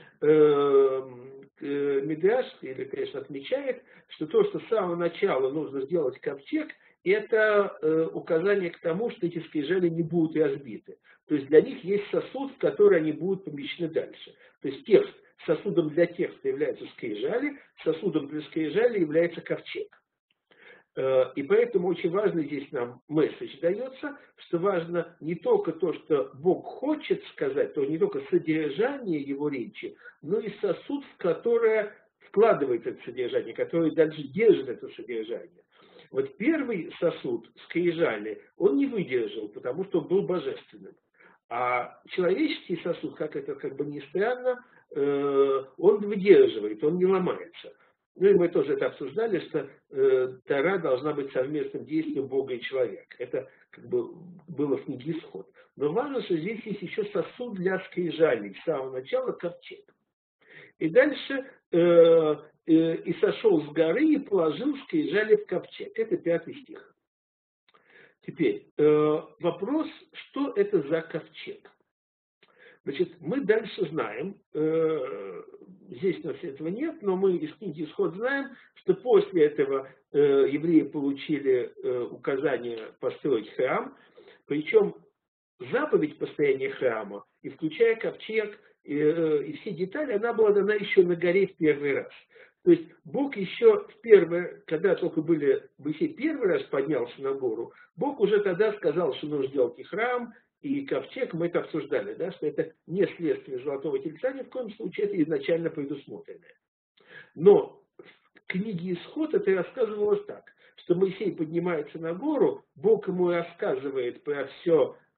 Мидраш, или, конечно, отмечает, что то, что с самого начала нужно сделать ковчег, это указание к тому, что эти скрижали не будут разбиты. То есть для них есть сосуд, в который они будут помещены дальше. То есть текст. Сосудом для текста являются скрижали, сосудом для скрижали является ковчег. И поэтому очень важно здесь нам месседж дается, что важно не только то, что Бог хочет сказать, то не только содержание его речи, но и сосуд, в которое вкладывается это содержание, который дальше держит это содержание. Вот первый сосуд, скрижали, он не выдержал, потому что он был божественным. А человеческий сосуд, как это как бы ни странно, он выдерживает, он не ломается. Ну и мы тоже это обсуждали, что э, Тора должна быть совместным действием Бога и человека. Это как бы было в книге «Исход». Но важно, что здесь есть еще сосуд для скрижалей. С самого начала ковчег. И дальше э, э, «И сошел с горы и положил скрижали в ковчег». Это пятый стих. Теперь э, вопрос, что это за ковчег? Значит, мы дальше знаем, э, здесь у нас этого нет, но мы из книги «Исход» знаем, что после этого э, евреи получили э, указание построить храм, причем заповедь построения храма, и включая ковчег, и, э, и все детали, она была дана еще на горе в первый раз. То есть Бог еще в первый, когда только были, Моисей первый раз поднялся на гору, Бог уже тогда сказал, что нужно сделать и храм, и ковчег, мы это обсуждали, да, что это не следствие золотого тельца, ни в коем случае это изначально предусмотренное. Но в книге «Исход» это рассказывалось так, что Моисей поднимается на гору, Бог ему рассказывает про все,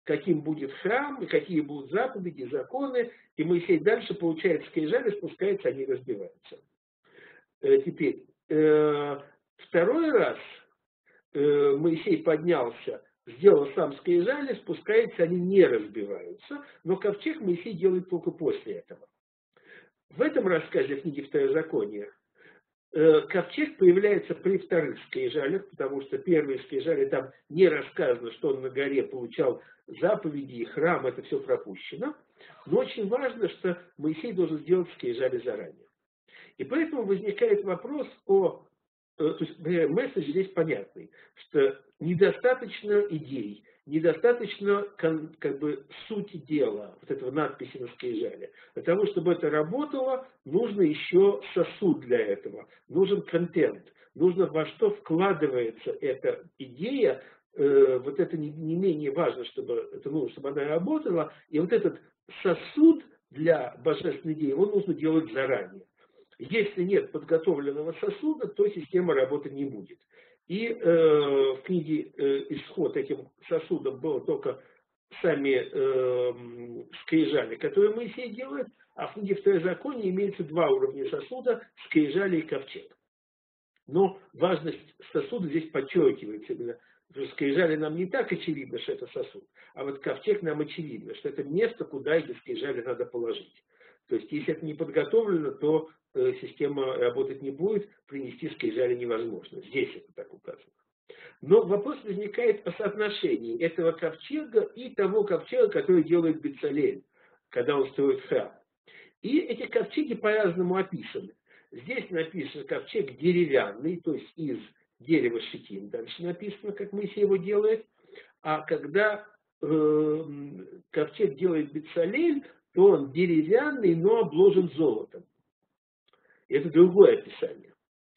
каким будет храм, и какие будут заповеди, законы, и Моисей дальше получает скрижали, спускается, они разбиваются. Теперь, второй раз Моисей поднялся, сделал сам скрижали, спускается, они не разбиваются, но ковчег Моисей делает только после этого. В этом рассказе в книге Второзакония ковчег появляется при вторых скрижалях, потому что первые скрижали там не рассказано, что он на горе получал заповеди и храм, это все пропущено. Но очень важно, что Моисей должен сделать скрижали заранее. И поэтому возникает вопрос о... То есть месседж здесь понятный, что недостаточно идей, недостаточно как бы сути дела, вот этого надписи на скрижале. Для того, чтобы это работало, нужно еще сосуд для этого, нужен контент, нужно во что вкладывается эта идея, э, вот это не, не менее важно, чтобы, это нужно, чтобы она работала, и вот этот сосуд для божественной идеи, его нужно делать заранее. Если нет подготовленного сосуда, то система работать не будет. И э, в книге э, «Исход» этим сосудом было только сами э, скрижали, которые Моисей делает, а в книге Второзакония имеется два уровня сосуда – скрижали и ковчег. Но важность сосуда здесь подчеркивается именно. Потому что скрижали нам не так очевидно, что это сосуд, а вот ковчег нам очевидно, что это место, куда эти скрижали надо положить. То есть, если это не подготовлено, то э, система работать не будет, принести скрижали невозможно. Здесь это так указано. Но вопрос возникает о соотношении этого ковчега и того ковчега, который делает Бецалель, когда он строит храм. И эти ковчеги по-разному описаны. Здесь написано ковчег деревянный, то есть из дерева шитим. Дальше написано, как Моисей его делает. А когда э, ковчег делает Бецалель, то он деревянный, но обложен золотом. Это другое описание.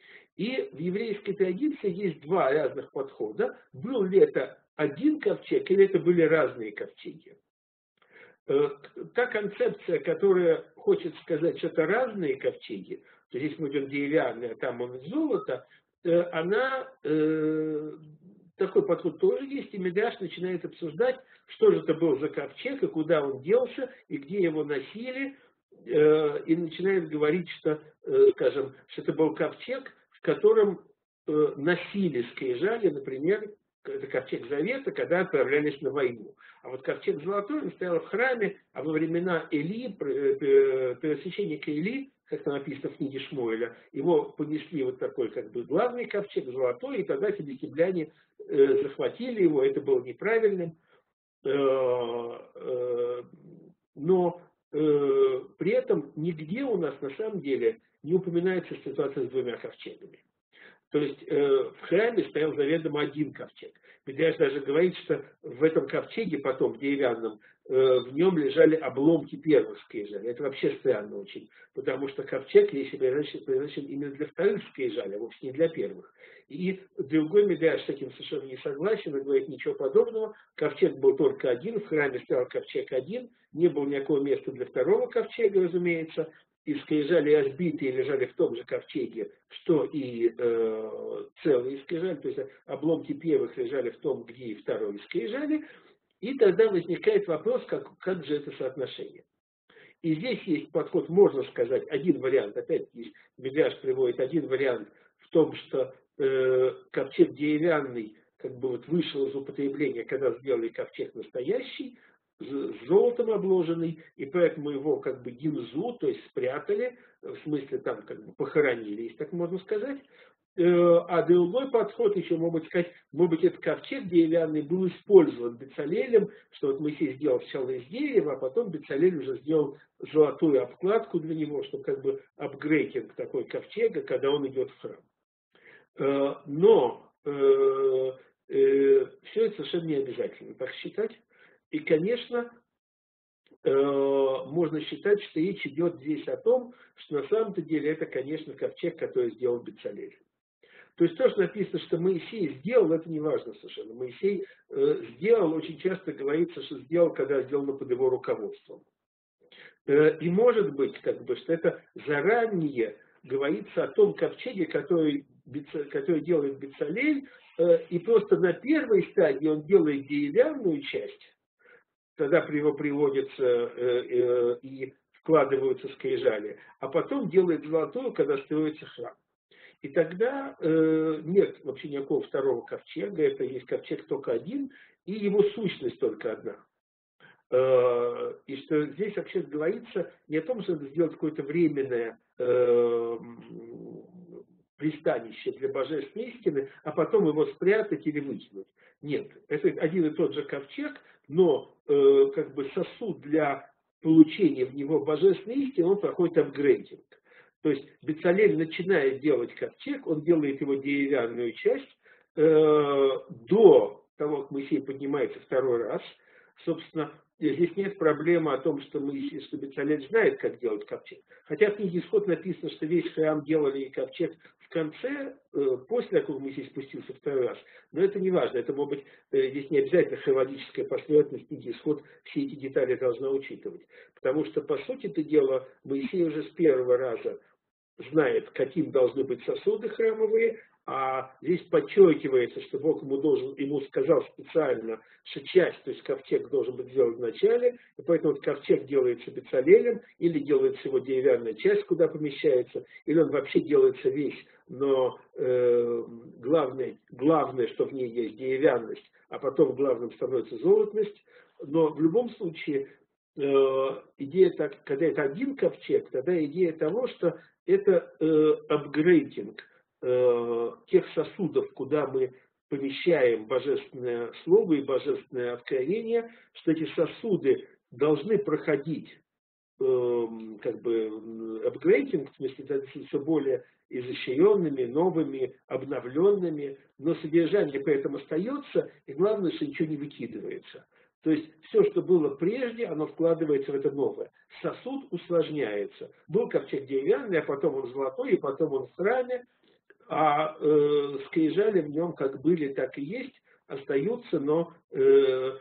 И в еврейской традиции есть два разных подхода. Был ли это один ковчег, или это были разные ковчеги? Та концепция, которая хочет сказать, что это разные ковчеги, то здесь мы идем деревянный, а там он из золота, она, такой подход тоже есть, и Мидраш начинает обсуждать, что же это был за ковчег, и куда он делся, и где его носили, и начинает говорить, что, скажем, что это был ковчег, в котором носили скрижали, например, это ковчег Завета, когда отправлялись на войну. А вот ковчег золотой, он стоял в храме, а во времена Или, первосвященника Или, как там написано в книге Шмуэля, его понесли вот такой как бы главный ковчег золотой, и тогда филистимляне э, захватили его, это было неправильным. Э, э, но э, при этом нигде у нас на самом деле не упоминается ситуация с двумя ковчегами. То есть э, в храме стоял заведомо один ковчег. Мидраш даже говорит, что в этом ковчеге, потом в деревянном, э, в нем лежали обломки первых скрижалей. Это вообще странно очень, потому что ковчег, если предназначен именно для вторых скрижалей, а вовсе не для первых. И другой Мидраш с этим совершенно не согласен, и говорит ничего подобного. Ковчег был только один, в храме стоял ковчег один, не было никакого места для второго ковчега, разумеется. И скрижали разбитые лежали в том же ковчеге, что и э, целые скрижали, то есть обломки первых лежали в том, где и второй скрижали, и тогда возникает вопрос, как, как же это соотношение. И здесь есть подход, можно сказать, один вариант, опять-таки Мидраш приводит один вариант в том, что э, ковчег деревянный как бы вот вышел из употребления, когда сделали ковчег настоящий, с золотом обложенный, и поэтому его как бы гинзу, то есть спрятали, в смысле там как бы похоронили, если так можно сказать. А другой подход еще, может быть, сказать, может быть, этот ковчег деревянный был использован Бецалелем, что вот Моисей сделал сначала из дерева, а потом Бецалель уже сделал золотую обкладку для него, чтобы как бы апгрейдинг такой ковчега, когда он идет в храм. Но э, э, все это совершенно не обязательно так считать. И, конечно, можно считать, что речь идет здесь о том, что на самом-то деле это, конечно, ковчег, который сделал Бецалель. То есть то, что написано, что Моисей сделал, это не важно совершенно. Моисей сделал, очень часто говорится, что сделал, когда сделано под его руководством. И может быть, как бы, что это заранее говорится о том ковчеге, который, который делает Бецалель, и просто на первой стадии он делает деревянную часть, тогда его приводятся э, э, и вкладываются скрижали, а потом делает золотую, когда строится храм. И тогда э, нет вообще никакого второго ковчега, это есть ковчег только один, и его сущность только одна. Э, и что здесь вообще говорится не о том, что надо сделать какое-то временное э, пристанище для божественной истины, а потом его спрятать или выкинуть. Нет, это один и тот же ковчег, но э, как бы сосуд для получения в него божественной истины, он проходит апгрейдинг. То есть Бецалель начинает делать ковчег, он делает его деревянную часть э, до того, как Моисей поднимается второй раз. Собственно, здесь нет проблемы о том, что, Моисей, что Бецалель знает, как делать ковчег. Хотя в книге Исход написано, что весь храм делали и ковчег в конце, э, после того, как Моисей спустился второй раз. Но это не важно, это может быть, э, здесь не обязательно хронологическая последовательность книги Исход, все эти детали должна учитывать. Потому что, по сути это дело, Моисей уже с первого раза знает, каким должны быть сосуды храмовые, а здесь подчеркивается, что Бог ему, должен, ему сказал специально, что часть, то есть ковчег должен быть сделан в начале, и поэтому вот ковчег делается Бецалелем, или делается его деревянная часть, куда помещается, или он вообще делается весь, но э, главное, главное, что в ней есть деревянность, а потом главным становится золотность, но в любом случае э, идея так, когда это один ковчег, тогда идея того, что это э, апгрейдинг э, тех сосудов, куда мы помещаем божественное слово и божественное откровение, что эти сосуды должны проходить э, как бы апгрейдинг, в смысле, становиться все более изощренными, новыми, обновленными, но содержание при этом остается, и главное, что ничего не выкидывается. То есть все, что было прежде, оно вкладывается в это новое. Сосуд усложняется. Был ковчег деревянный, а потом он золотой, и потом он в храме, а э, скрижали в нем как были, так и есть, остаются, но э,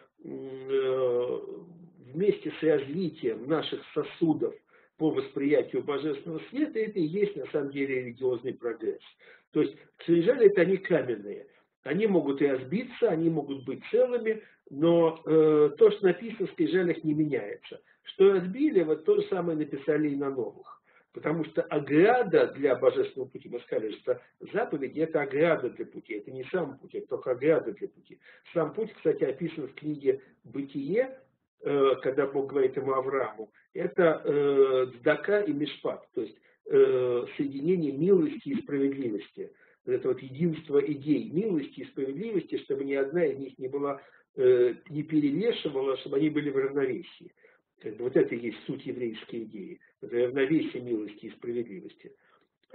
э, вместе с развитием наших сосудов по восприятию божественного света, это и есть на самом деле религиозный прогресс. То есть скрижали это они каменные. Они могут и разбиться, они могут быть целыми, но э, то, что написано в скрижалях, не меняется. Что разбили, вот то же самое написали и на новых. Потому что ограда для божественного пути, мы сказали, что заповеди это ограда для пути, это не сам путь, это только ограда для пути. Сам путь, кстати, описан в книге «Бытие», э, когда Бог говорит ему Аврааму, это э, цдака и мишпат, то есть э, соединение милости и справедливости. Это вот единство идей милости и справедливости, чтобы ни одна из них не была, э, не перевешивала, чтобы они были в равновесии. Как бы вот это и есть суть еврейской идеи. Это равновесие милости и справедливости. Э,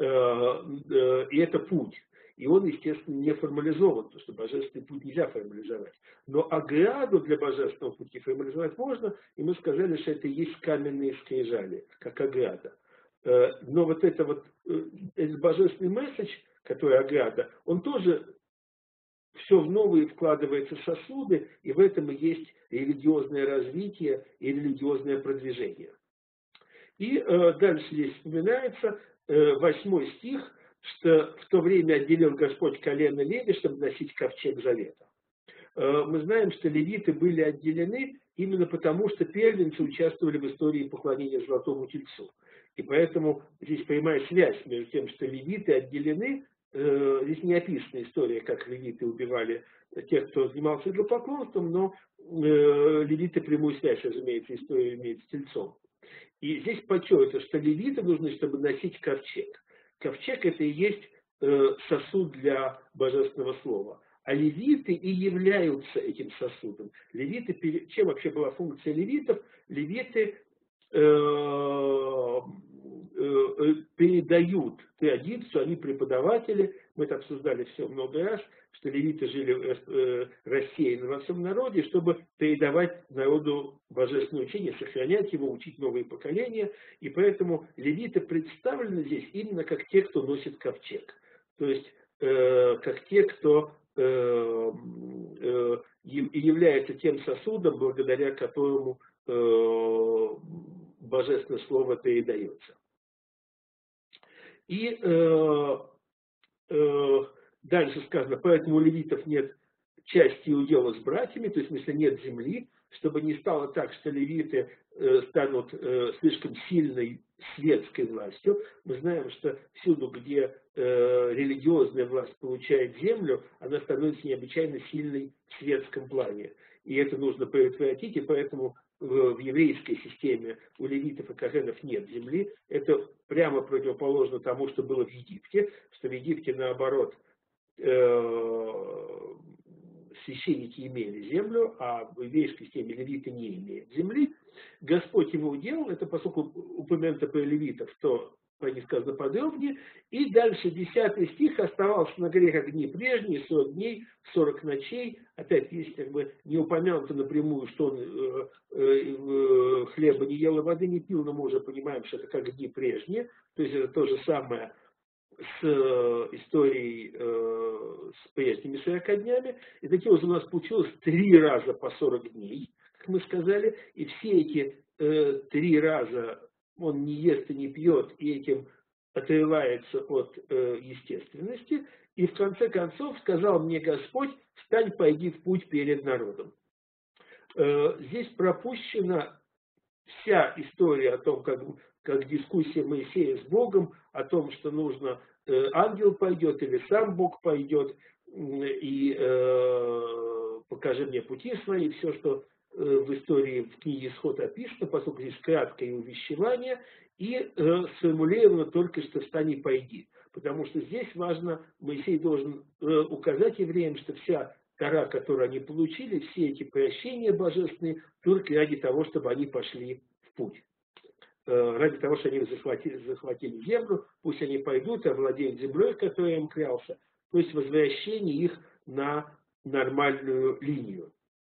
э, и это путь. И он, естественно, не формализован, потому что божественный путь нельзя формализовать. Но ограду для божественного пути формализовать можно, и мы сказали, что это и есть каменные скрижали, как ограда. Э, но вот это вот, э, этот божественный месседж, который ограда, он тоже все в новые вкладывается в сосуды, и в этом и есть религиозное развитие и религиозное продвижение. И э, дальше здесь вспоминается э, восьмой стих, что в то время отделил Господь колено Леви, чтобы носить ковчег завета. Э, мы знаем, что левиты были отделены именно потому, что первенцы участвовали в истории поклонения Золотому Тельцу. И поэтому здесь прямая связь между тем, что левиты отделены. Здесь не описана история, как левиты убивали тех, кто занимался идолопоклонством, но э, левиты прямую связь, разумеется, история имеет с тельцом. И здесь подчеркивается, что левиты нужны, чтобы носить ковчег. Ковчег это и есть э, сосуд для божественного слова. А левиты и являются этим сосудом. Левиты, чем вообще была функция левитов? Левиты э, передают традицию, они преподаватели, мы это обсуждали все много раз, что левиты жили рассеянно во всем народе, чтобы передавать народу божественное учение, сохранять его, учить новые поколения, и поэтому левиты представлены здесь именно как те, кто носит ковчег, то есть э, как те, кто э, э, является тем сосудом, благодаря которому э, божественное слово передается. И э, э, дальше сказано, поэтому у левитов нет части удела с братьями, то есть, в смысле, нет земли, чтобы не стало так, что левиты э, станут э, слишком сильной светской властью. Мы знаем, что всюду, где э, религиозная власть получает землю, она становится необычайно сильной в светском плане. И это нужно предотвратить, и поэтому в, в еврейской системе у левитов и кагенов нет земли. Это прямо противоположно тому, что было в Египте, что в Египте, наоборот, э, священники имели землю, а в еврейской системе левиты не имеют земли. Господь его уделал, это поскольку упомянуто про левитов, то про них сказано подробнее. И дальше десятый стих: оставался на горе как дни прежние, сорок дней, сорок ночей. Опять есть как бы не упомянуто напрямую, что он э, э, хлеба не ел и воды не пил, но мы уже понимаем, что это как дни прежние. То есть это то же самое с э, историей э, с прежними сорока днями. И таким образом у нас получилось три раза по сорок дней, как мы сказали. И все эти э, три раза он не ест и не пьет, и этим отрывается от э, естественности. И в конце концов сказал мне Господь: встань, пойди в путь перед народом. Э, здесь пропущена вся история о том, как, как дискуссия Моисея с Богом, о том, что нужно, э, ангел пойдет или сам Бог пойдет, и э, покажи мне пути свои, все, что в истории в книге Исход описано, поскольку здесь краткое увещевание, и э, сформулировано только что «встань и пойди». Потому что здесь важно, Моисей должен э, указать евреям, что вся Тора, которую они получили, все эти прощения божественные, только ради того, чтобы они пошли в путь. Э, ради того, что они захватили, захватили землю, пусть они пойдут и овладеют землей, которой им клялся. То есть возвращение их на нормальную линию.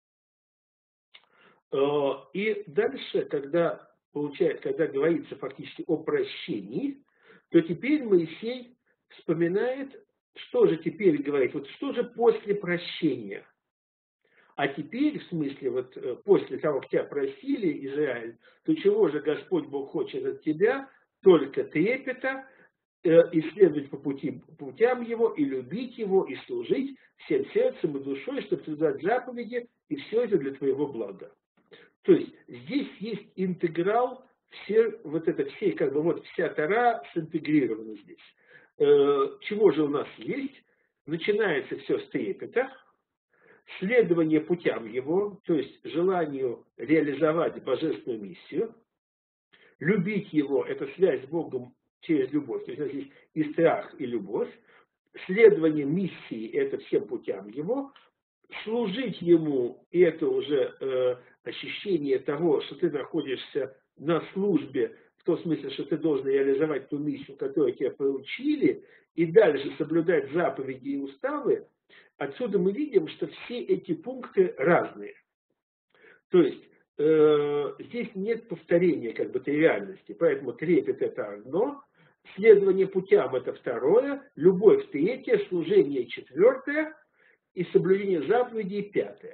И дальше, когда, получается, когда говорится фактически о прощении, то теперь Моисей вспоминает, что же теперь говорит, вот что же после прощения. А теперь, в смысле, вот после того, как тебя простили, Израиль, то чего же Господь Бог хочет от тебя? Только трепета, исследовать по пути, путям Его, и любить Его, и служить всем сердцем и душой, чтобы соблюдать заповеди, и все это для твоего блага. То есть здесь есть интеграл, все, вот это все, как бы вот вся Тора синтегрирована здесь. Э, чего же у нас есть? Начинается все с трепета, следование путям его, то есть желанию реализовать божественную миссию, любить его, это связь с Богом через любовь, то есть у нас есть и страх, и любовь, следование миссии, это всем путям его, служить ему, и это уже э, ощущение того, что ты находишься на службе, в том смысле, что ты должен реализовать ту миссию, которую тебе поручили, и дальше соблюдать заповеди и уставы. Отсюда мы видим, что все эти пункты разные. То есть э, здесь нет повторения как бы реальности, поэтому трепет это одно, следование путям это второе, любовь третье, служение четвертое, и соблюдение заповедей пятое.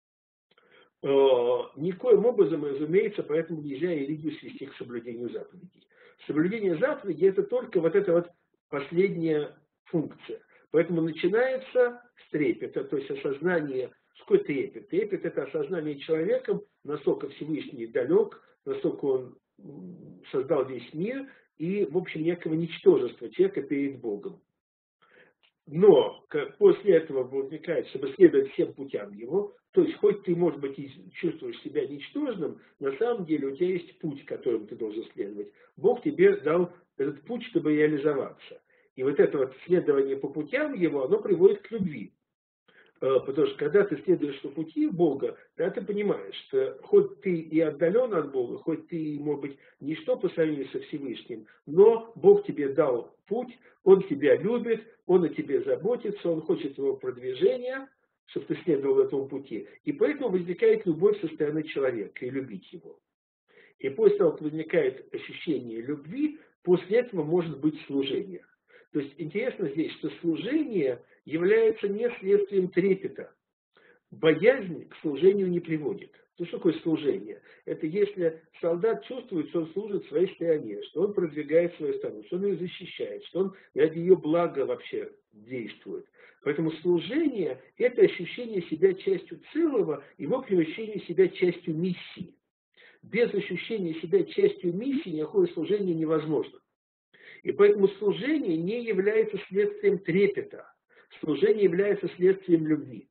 Э, никоим образом, разумеется, поэтому нельзя религию свести к соблюдению заповедей. Соблюдение заповедей это только вот эта вот последняя функция. Поэтому начинается с трепета, то есть осознание, что такое трепет? Трепет это осознание человеком, насколько Всевышний далек, насколько он создал весь мир, и, в общем, некого ничтожества человека перед Богом. Но после этого возникает, чтобы следовать всем путям его, то есть хоть ты, может быть, и чувствуешь себя ничтожным, на самом деле у тебя есть путь, которым ты должен следовать. Бог тебе дал этот путь, чтобы реализоваться. И вот это вот следование по путям его, оно приводит к любви. Потому что когда ты следуешь по пути Бога, тогда ты понимаешь, что хоть ты и отдален от Бога, хоть ты, может быть, ничто по сравнению со Всевышним, но Бог тебе дал путь, Он тебя любит, Он о тебе заботится, Он хочет твоего продвижения, чтобы ты следовал этому пути. И поэтому возникает любовь со стороны человека и любить его. И после того, как возникает ощущение любви, после этого может быть служение. То есть интересно здесь, что служение является не следствием трепета. Боязнь к служению не приводит. То что такое служение? Это если солдат чувствует, что он служит своей стране, что он продвигает свою страну, что он ее защищает, что он ради ее блага вообще действует. Поэтому служение – это ощущение себя частью целого и, в общем, ощущение себя частью миссии. Без ощущения себя частью миссии никакое служение невозможно. И поэтому служение не является следствием трепета. Служение является следствием любви.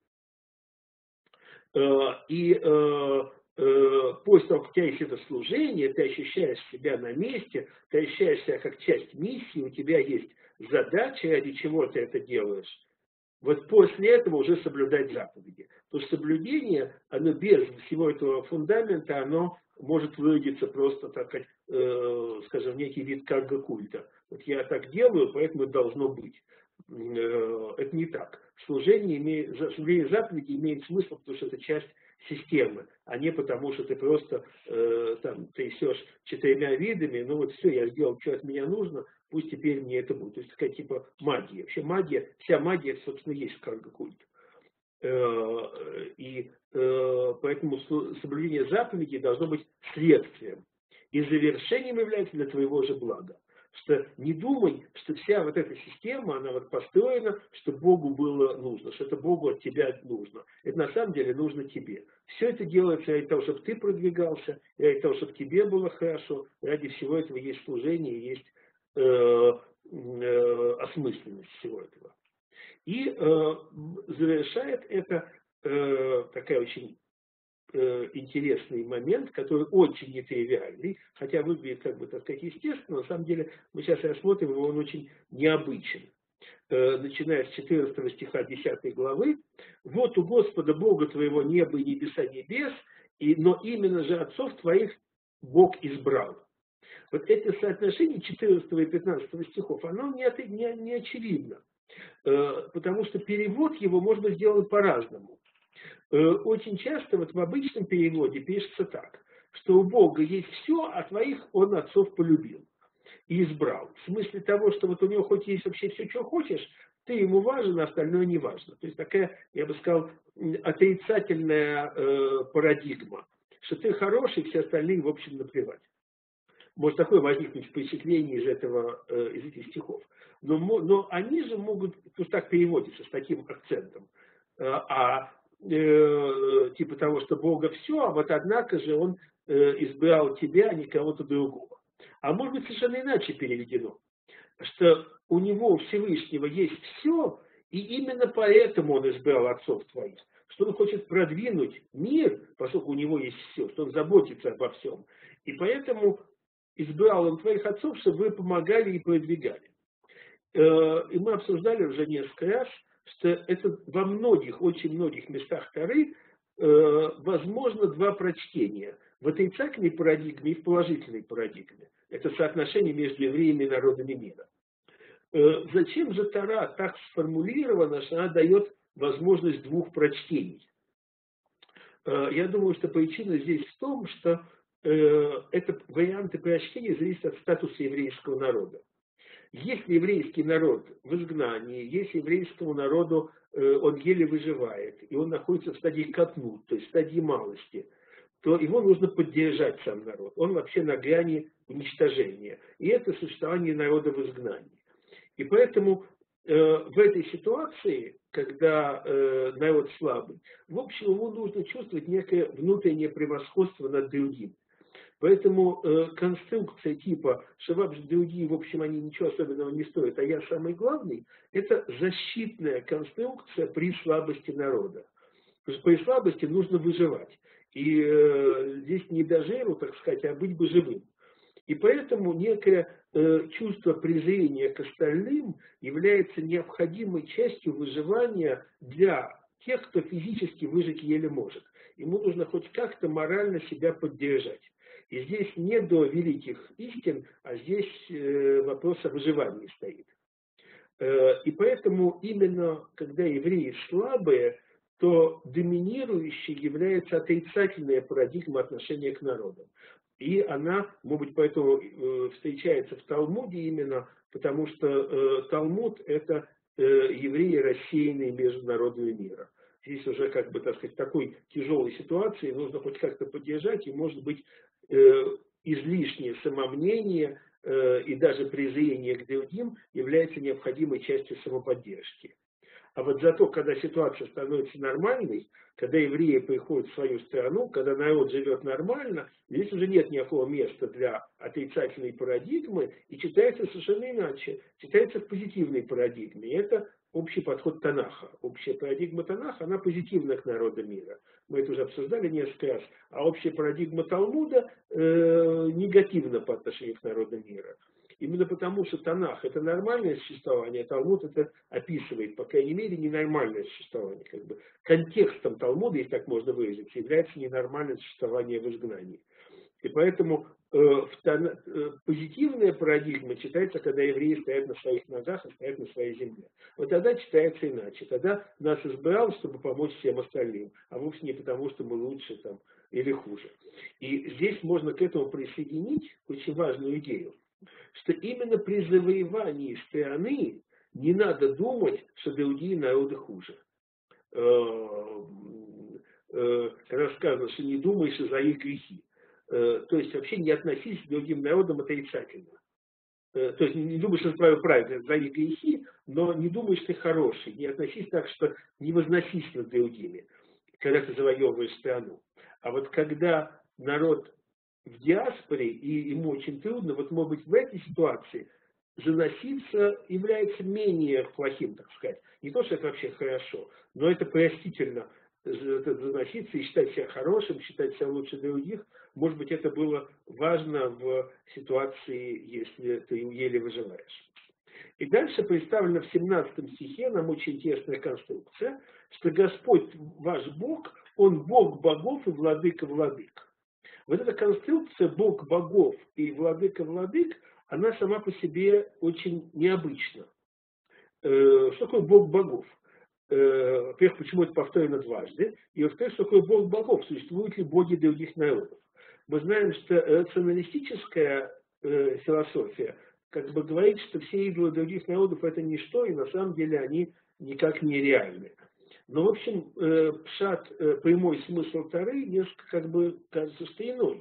И после того, как у тебя есть это служение, ты ощущаешь себя на месте, ты ощущаешь себя как часть миссии, у тебя есть задача, ради чего ты это делаешь. Вот после этого уже соблюдать заповеди. То есть соблюдение, оно без всего этого фундамента, оно может выродиться просто, так как, э, скажем, некий вид карго-культа. Вот я так делаю, поэтому это должно быть. Э, это не так. Служение, имеет, соблюдение заповедей имеет смысл, потому что это часть системы, а не потому, что ты просто э, там трясешь четырьмя видами, ну вот все, я сделал, что от меня нужно, пусть теперь мне это будет. То есть такая типа магия. Вообще магия, вся магия, собственно, есть карго-культ. И э, поэтому соблюдение заповедей должно быть следствием. И завершением является для твоего же блага. Что не думай, что вся вот эта система, она вот построена, что Богу было нужно, что это Богу от тебя нужно. Это на самом деле нужно тебе. Все это делается ради того, чтобы ты продвигался, ради того, чтобы тебе было хорошо. Ради всего этого есть служение, есть э, э, осмысленность всего этого. И э, завершает это э, такая очень э, интересный момент, который очень нетривиальный, хотя выглядит как бы, так сказать, естественно, на самом деле мы сейчас рассмотрим его, он очень необычен. Э, начиная с четырнадцатого стиха десятой главы, «Вот у Господа Бога твоего небо и небеса небес, и, но именно же отцов твоих Бог избрал». Вот это соотношение четырнадцатого и пятнадцатого стихов, оно не, не, не очевидно. Потому что перевод его можно сделать по-разному. Очень часто вот в обычном переводе пишется так, что у Бога есть все, а твоих он отцов полюбил и избрал. В смысле того, что вот у него хоть есть вообще все, что хочешь, ты ему важен, а остальное не важно. То есть такая, я бы сказал, отрицательная э, парадигма, что ты хороший, все остальные, в общем, наплевать. Может такое возникнуть впечатление из, этого, э, из этих стихов. Но, но они же могут, пусть так переводятся, с таким акцентом. А э, типа того, что Бога все, а вот однако же Он э, избрал тебя, а не кого-то другого. А может быть совершенно иначе переведено. Что у Него, у Всевышнего, есть все, и именно поэтому Он избрал отцов твоих. Что Он хочет продвинуть мир, поскольку у Него есть все, что Он заботится обо всем. И поэтому избрал Он твоих отцов, чтобы вы помогали и продвигали. И мы обсуждали уже несколько раз, что это во многих, очень многих местах Торы возможно два прочтения. В отрицательной парадигме и в положительной парадигме. Это соотношение между евреями и народами мира. Зачем же Тора так сформулирована, что она дает возможность двух прочтений? Я думаю, что причина здесь в том, что это варианты прочтения зависят от статуса еврейского народа. Если еврейский народ в изгнании, если еврейскому народу он еле выживает, и он находится в стадии катнут, то есть в стадии малости, то его нужно поддержать сам народ. Он вообще на грани уничтожения. И это существование народа в изгнании. И поэтому э, в этой ситуации, когда э, народ слабый, в общем, ему нужно чувствовать некое внутреннее превосходство над другим. Поэтому э, конструкция типа, что вообще другие, в общем, они ничего особенного не стоят, а я самый главный, это защитная конструкция при слабости народа. Потому что при слабости нужно выживать. И э, здесь не до жиру, так сказать, а быть бы живым. И поэтому некое э, чувство презрения к остальным является необходимой частью выживания для тех, кто физически выжить еле может. Ему нужно хоть как-то морально себя поддержать. И здесь не до великих истин, а здесь э, вопрос о выживании стоит. Э, и поэтому именно когда евреи слабые, то доминирующей является отрицательная парадигма отношения к народу. И она, может быть, поэтому э, встречается в Талмуде именно, потому что э, Талмуд – это э, евреи рассеянные между народами мира. Здесь уже, как бы, так сказать, в такой тяжелой ситуации нужно хоть как-то поддержать, и, может быть, э, излишнее самомнение э, и даже презрение к другим является необходимой частью самоподдержки. А вот зато, когда ситуация становится нормальной, когда евреи приходят в свою страну, когда народ живет нормально, здесь уже нет никакого места для отрицательной парадигмы, и читается совершенно иначе. Читается в позитивной парадигме. И это общий подход Танаха. Общая парадигма Танаха, она позитивна к народу мира. Мы это уже обсуждали несколько раз. А общая парадигма Талмуда э, негативна по отношению к народу мира. Именно потому, что Танах – это нормальное существование, а Талмуд это описывает, по крайней мере, ненормальное существование. Как бы контекстом Талмуда, если так можно выразиться, является ненормальное существование в изгнании. И поэтому э, в тон, э, позитивная парадигма читается, когда евреи стоят на своих ногах и стоят на своей земле. Вот тогда читается иначе. Тогда нас избрал, чтобы помочь всем остальным, а вовсе не потому, что мы лучше там, или хуже. И здесь можно к этому присоединить очень важную идею, что именно при завоевании страны не надо думать, что другие народы хуже. Когда сказано, что не думаешь за их грехи. То есть вообще не относись к другим народам отрицательно. То есть не думаешь, что твое правильно за их грехи, но не думаешь, что ты хороший. Не относись так, что не возносись над другими, когда ты завоевываешь страну. А вот когда народ в диаспоре, и ему очень трудно, вот, может быть, в этой ситуации заноситься является менее плохим, так сказать. Не то, что это вообще хорошо, но это простительно заноситься и считать себя хорошим, считать себя лучше других. Может быть, это было важно в ситуации, если ты еле выживаешь. И дальше представлена в семнадцатом стихе нам очень интересная конструкция, что Господь ваш Бог, Он Бог богов и владыка владык. Вот эта конструкция «Бог богов» и «Владыка владык», она сама по себе очень необычна. Что такое Бог богов? Во-первых, почему это повторено дважды? И во-вторых, что такое Бог богов? Существуют ли боги других народов? Мы знаем, что рационалистическая философия как бы говорит, что все идолы других народов это ничто, и на самом деле они никак не реальны. Но, в общем, э, пшат, э, прямой смысл Торы несколько, как бы, кажется, что иной.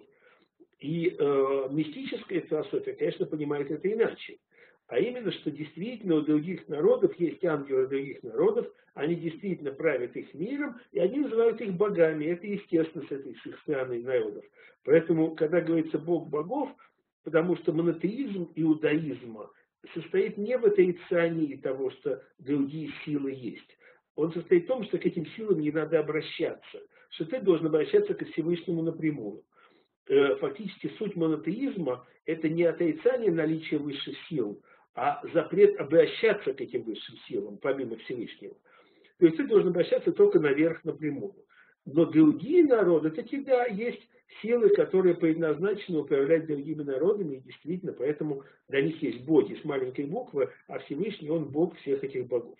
И э, мистическая философия, конечно, понимает это иначе. А именно, что действительно у других народов есть ангелы других народов, они действительно правят их миром, и они называют их богами. Это естественно с этой с их страны народов. Поэтому, когда говорится «Бог богов», потому что монотеизм иудаизма состоит не в отрицании того, что другие силы есть. Он состоит в том, что к этим силам не надо обращаться, что ты должен обращаться к Всевышнему напрямую. Фактически суть монотеизма – это не отрицание наличия высших сил, а запрет обращаться к этим высшим силам, помимо Всевышнего. То есть ты должен обращаться только наверх напрямую. Но другие народы, таки да, есть силы, которые предназначены управлять другими народами, и действительно, поэтому для них есть боги с маленькой буквы, а Всевышний, он бог всех этих богов.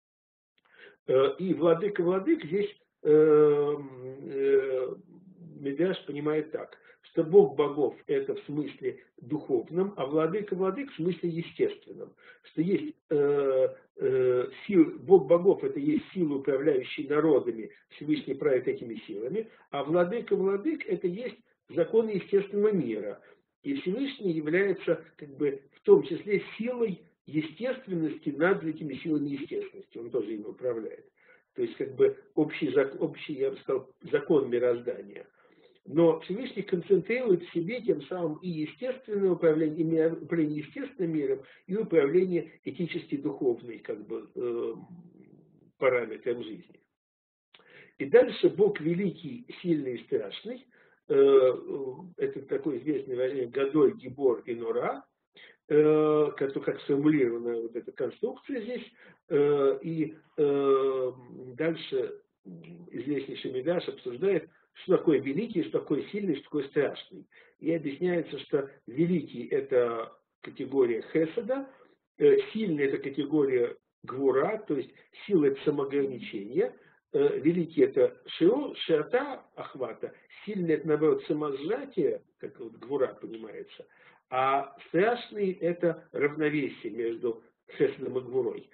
И владыка-владык здесь э, э, Мидраш понимает так, что Бог богов это в смысле духовном, а владыка-владык в смысле естественном. Что есть э, э, сил, Бог богов это есть сила, управляющая народами, Всевышний правит этими силами, а владыка-владык это есть законы естественного мира. И Всевышний является как бы в том числе силой естественности над этими силами естественности. Он тоже ими управляет. То есть, как бы, общий, общий, я бы сказал, закон мироздания. Но Всевышний концентрирует в себе тем самым и естественное управление, и управление естественным миром, и управление этически духовной, как бы, э, параметром жизни. И дальше Бог великий, сильный и страшный. Э, это такое известное выражение «Гадоль, Гибор и Нора», как, как сформулирована вот эта конструкция здесь, и дальше известнейший Мидраш обсуждает, что такое великий, что такое сильный, что такое страшный. И объясняется, что великий – это категория хеседа, сильный – это категория гвура, то есть сила – это самоограничение, великий – это шио, шиота, охвата, сильный – это, наоборот, самосжатие, как вот гвура понимается, а страшный – это равновесие между хеседом и гвурой.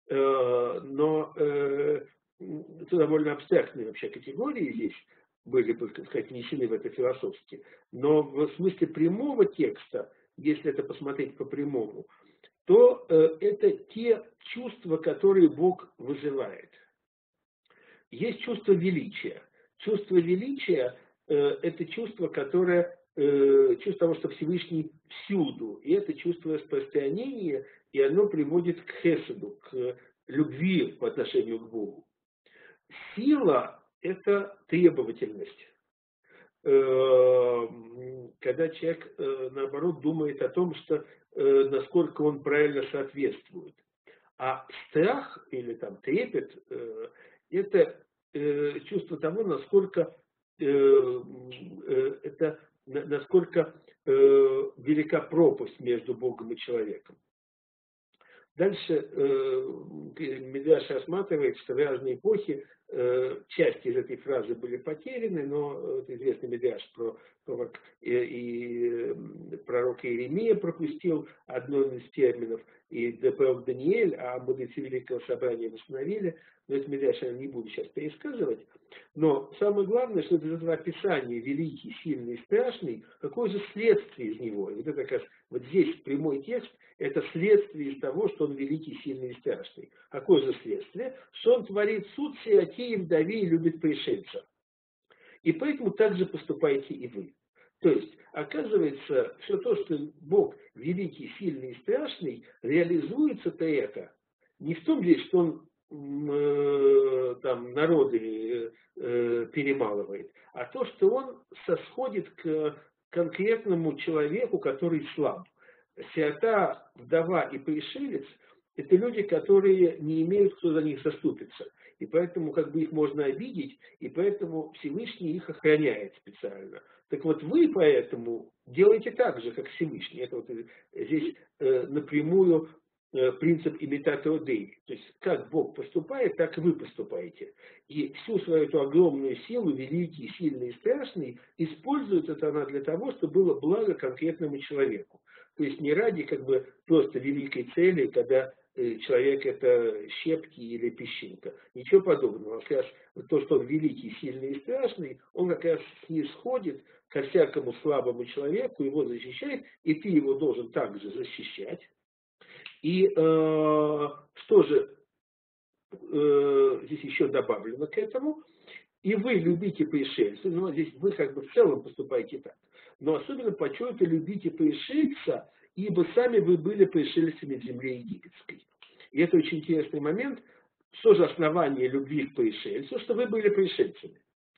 но это довольно абстрактные вообще категории здесь были, так сказать, внесены в это философски. Но в смысле прямого текста, если это посмотреть по прямому, то это те чувства, которые Бог вызывает. Есть чувство величия. Чувство величия – это чувство, которое, чувство того, что Всевышний всюду. И это чувство распространения, и оно приводит к хеседу, к любви по отношению к Богу. Сила – это требовательность. Когда человек, наоборот, думает о том, что насколько он правильно соответствует. А страх или там трепет – это чувство того, насколько это насколько велика пропасть между Богом и человеком. Дальше Мидраш рассматривает, что в разные эпохи части из этой фразы были потеряны, но это известный Мидраш про, про и, и пророк Иеремия пропустил одно из терминов, и пророк Даниэль, а мудрецы Великого Собрания восстановили, но это Мидраш я не буду сейчас пересказывать. Но самое главное, что из этого описания великий, сильный, страшный, какое же следствие из него. И вот это как раз, вот здесь прямой текст, это следствие из того, что он великий, сильный и страшный. Какое же следствие? Что он творит суд, сиротеи, вдове и любит пришельца. И поэтому так же поступаете и вы. То есть, оказывается, все то, что Бог великий, сильный и страшный, реализуется-то это не в том лишь, что он э, там народы э, перемалывает, а то, что он сосходит к конкретному человеку, который слаб. Сирота, вдова и пришелец – это люди, которые не имеют, кто за них заступится. И поэтому как бы их можно обидеть, и поэтому Всевышний их охраняет специально. Так вот вы поэтому делаете так же, как Всевышний. Это вот здесь э, напрямую э, принцип имитатио Дей. То есть как Бог поступает, так и вы поступаете. И всю свою эту огромную силу, великий, сильный и страшный, использует это она для того, чтобы было благо конкретному человеку. То есть не ради как бы просто великой цели, когда э, человек это щепки или песчинка. Ничего подобного. Как раз то, что он великий, сильный и страшный, он как раз снисходит ко всякому слабому человеку, его защищает, и ты его должен также защищать. И э, что же э, здесь еще добавлено к этому? И вы любите пришельцев, но здесь вы как бы в целом поступаете так. Но особенно почему-то любите пришельца, ибо сами вы были пришельцами в земле египетской. И это очень интересный момент. Что же основание любви к пришельцу? Что вы были пришельцами.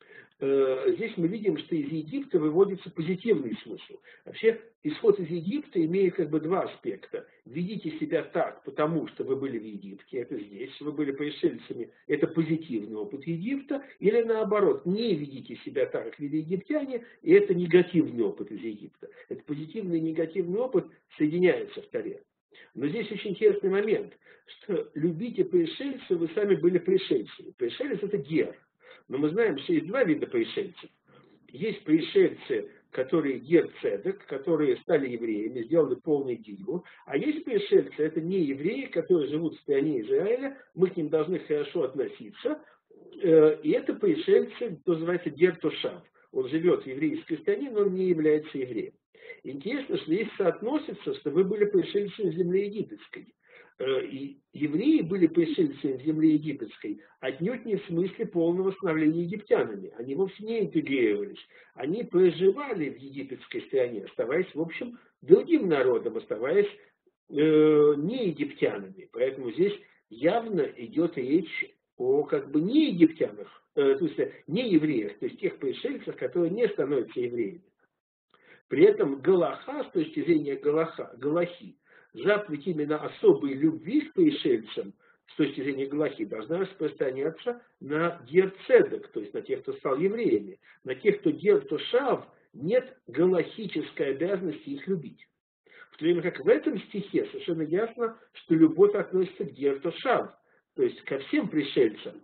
Здесь мы видим, что из Египта выводится позитивный смысл. Вообще, исход из Египта имеет как бы два аспекта. Ведите себя так, потому что вы были в Египте, это здесь, вы были пришельцами, это позитивный опыт Египта, или наоборот, не ведите себя так, как вели египтяне, и это негативный опыт из Египта. Это позитивный и негативный опыт соединяются в Торе. Но здесь очень интересный момент, что любите пришельцев, вы сами были пришельцами. Пришелец – это гер. Но мы знаем, что есть два вида пришельцев. Есть пришельцы, которые гер-цедек, которые стали евреями, сделали полный гиюр. А есть пришельцы, это не евреи, которые живут в стране Израиля, мы к ним должны хорошо относиться. И это пришельцы, что называется гер-тошав. Он живет в еврейской стране, но он не является евреем. Интересно, что здесь соотносится, что вы были пришельцами в земле египетской. И евреи были пришельцами в земле египетской отнюдь не в смысле полного становления египтянами. Они вовсе не интегрировались. Они проживали в египетской стране, оставаясь, в общем, другим народом, оставаясь э, не египтянами. Поэтому здесь явно идет речь о как бы не египтянах, э, то есть не евреях, то есть тех пришельцев, которые не становятся евреями. При этом галаха, с точки зрения галаха, галахи, заповедь именно особой любви к пришельцам, с точки зрения галахи, должна распространяться на гер-цедек, то есть на тех, кто стал евреями. На тех, кто гер-тошав, нет галахической обязанности их любить. В то время как в этом стихе совершенно ясно, что любовь относится к гер-тошав, то есть ко всем пришельцам.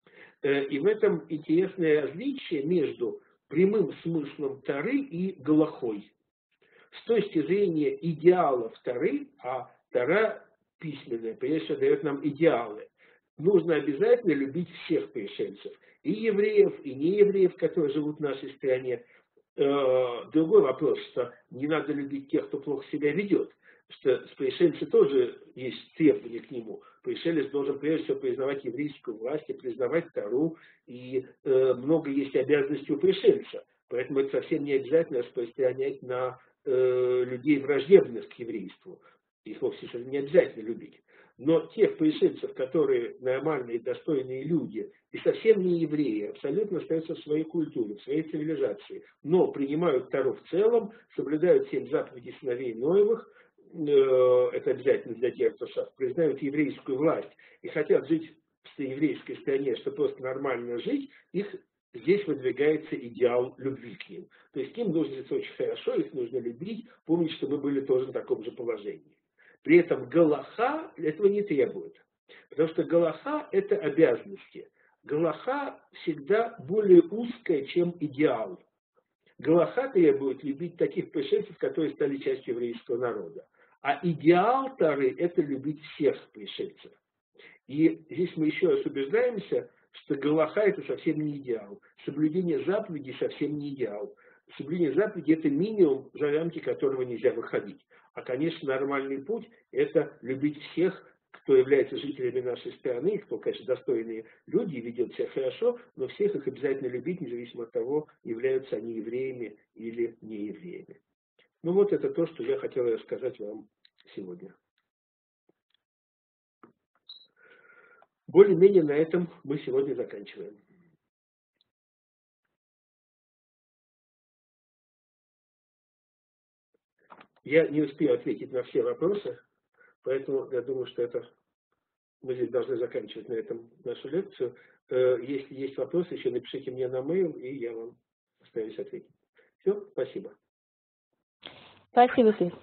И в этом интересное различие между прямым смыслом Торы и галахой. С точки зрения идеалов Торы, а Тора письменное, прежде всего дает нам идеалы. Нужно обязательно любить всех пришельцев. И евреев, и неевреев, которые живут в нашей стране. Другой вопрос, что не надо любить тех, кто плохо себя ведет. Что с пришельцем тоже есть требования к нему. Пришелец должен прежде всего признавать еврейскую власть и признавать Тору. И э, много есть обязанностей у пришельца. Поэтому это совсем не обязательно распространять на э, людей враждебных к еврейству. Их вовсе не обязательно любить. Но тех пришельцев, которые нормальные, достойные люди, и совсем не евреи, абсолютно остаются в своей культуре, в своей цивилизации, но принимают Тору в целом, соблюдают семь заповедей сыновей Ноевых, э, это обязательно для тех, кто признают еврейскую власть и хотят жить в еврейской стране, чтобы просто нормально жить, их здесь выдвигается идеал любви к ним. То есть им нужно жить очень хорошо, их нужно любить, помнить, что мы были тоже в таком же положении. При этом галаха этого не требует. Потому что галаха – это обязанности. Галаха всегда более узкая, чем идеал. Галаха требует любить таких пришельцев, которые стали частью еврейского народа. А идеал Торы – это любить всех пришельцев. И здесь мы еще раз убеждаемся, что галаха – это совсем не идеал. Соблюдение заповедей совсем не идеал. Соблюдение заповедей – это минимум, за рамки которого нельзя выходить. А, конечно, нормальный путь – это любить всех, кто является жителями нашей страны, кто, конечно, достойные люди и ведет себя хорошо, но всех их обязательно любить, независимо от того, являются они евреями или не евреями. Ну вот это то, что я хотел рассказать вам сегодня. Более-менее на этом мы сегодня заканчиваем. Я не успею ответить на все вопросы, поэтому я думаю, что это мы здесь должны заканчивать на этом нашу лекцию. Если есть вопросы, еще напишите мне на mail, и я вам постараюсь ответить. Все, спасибо. Спасибо, Ты.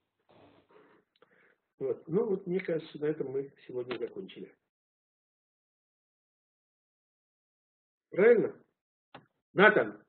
Вот. Ну вот, мне кажется, на этом мы сегодня закончили. Правильно? Натан?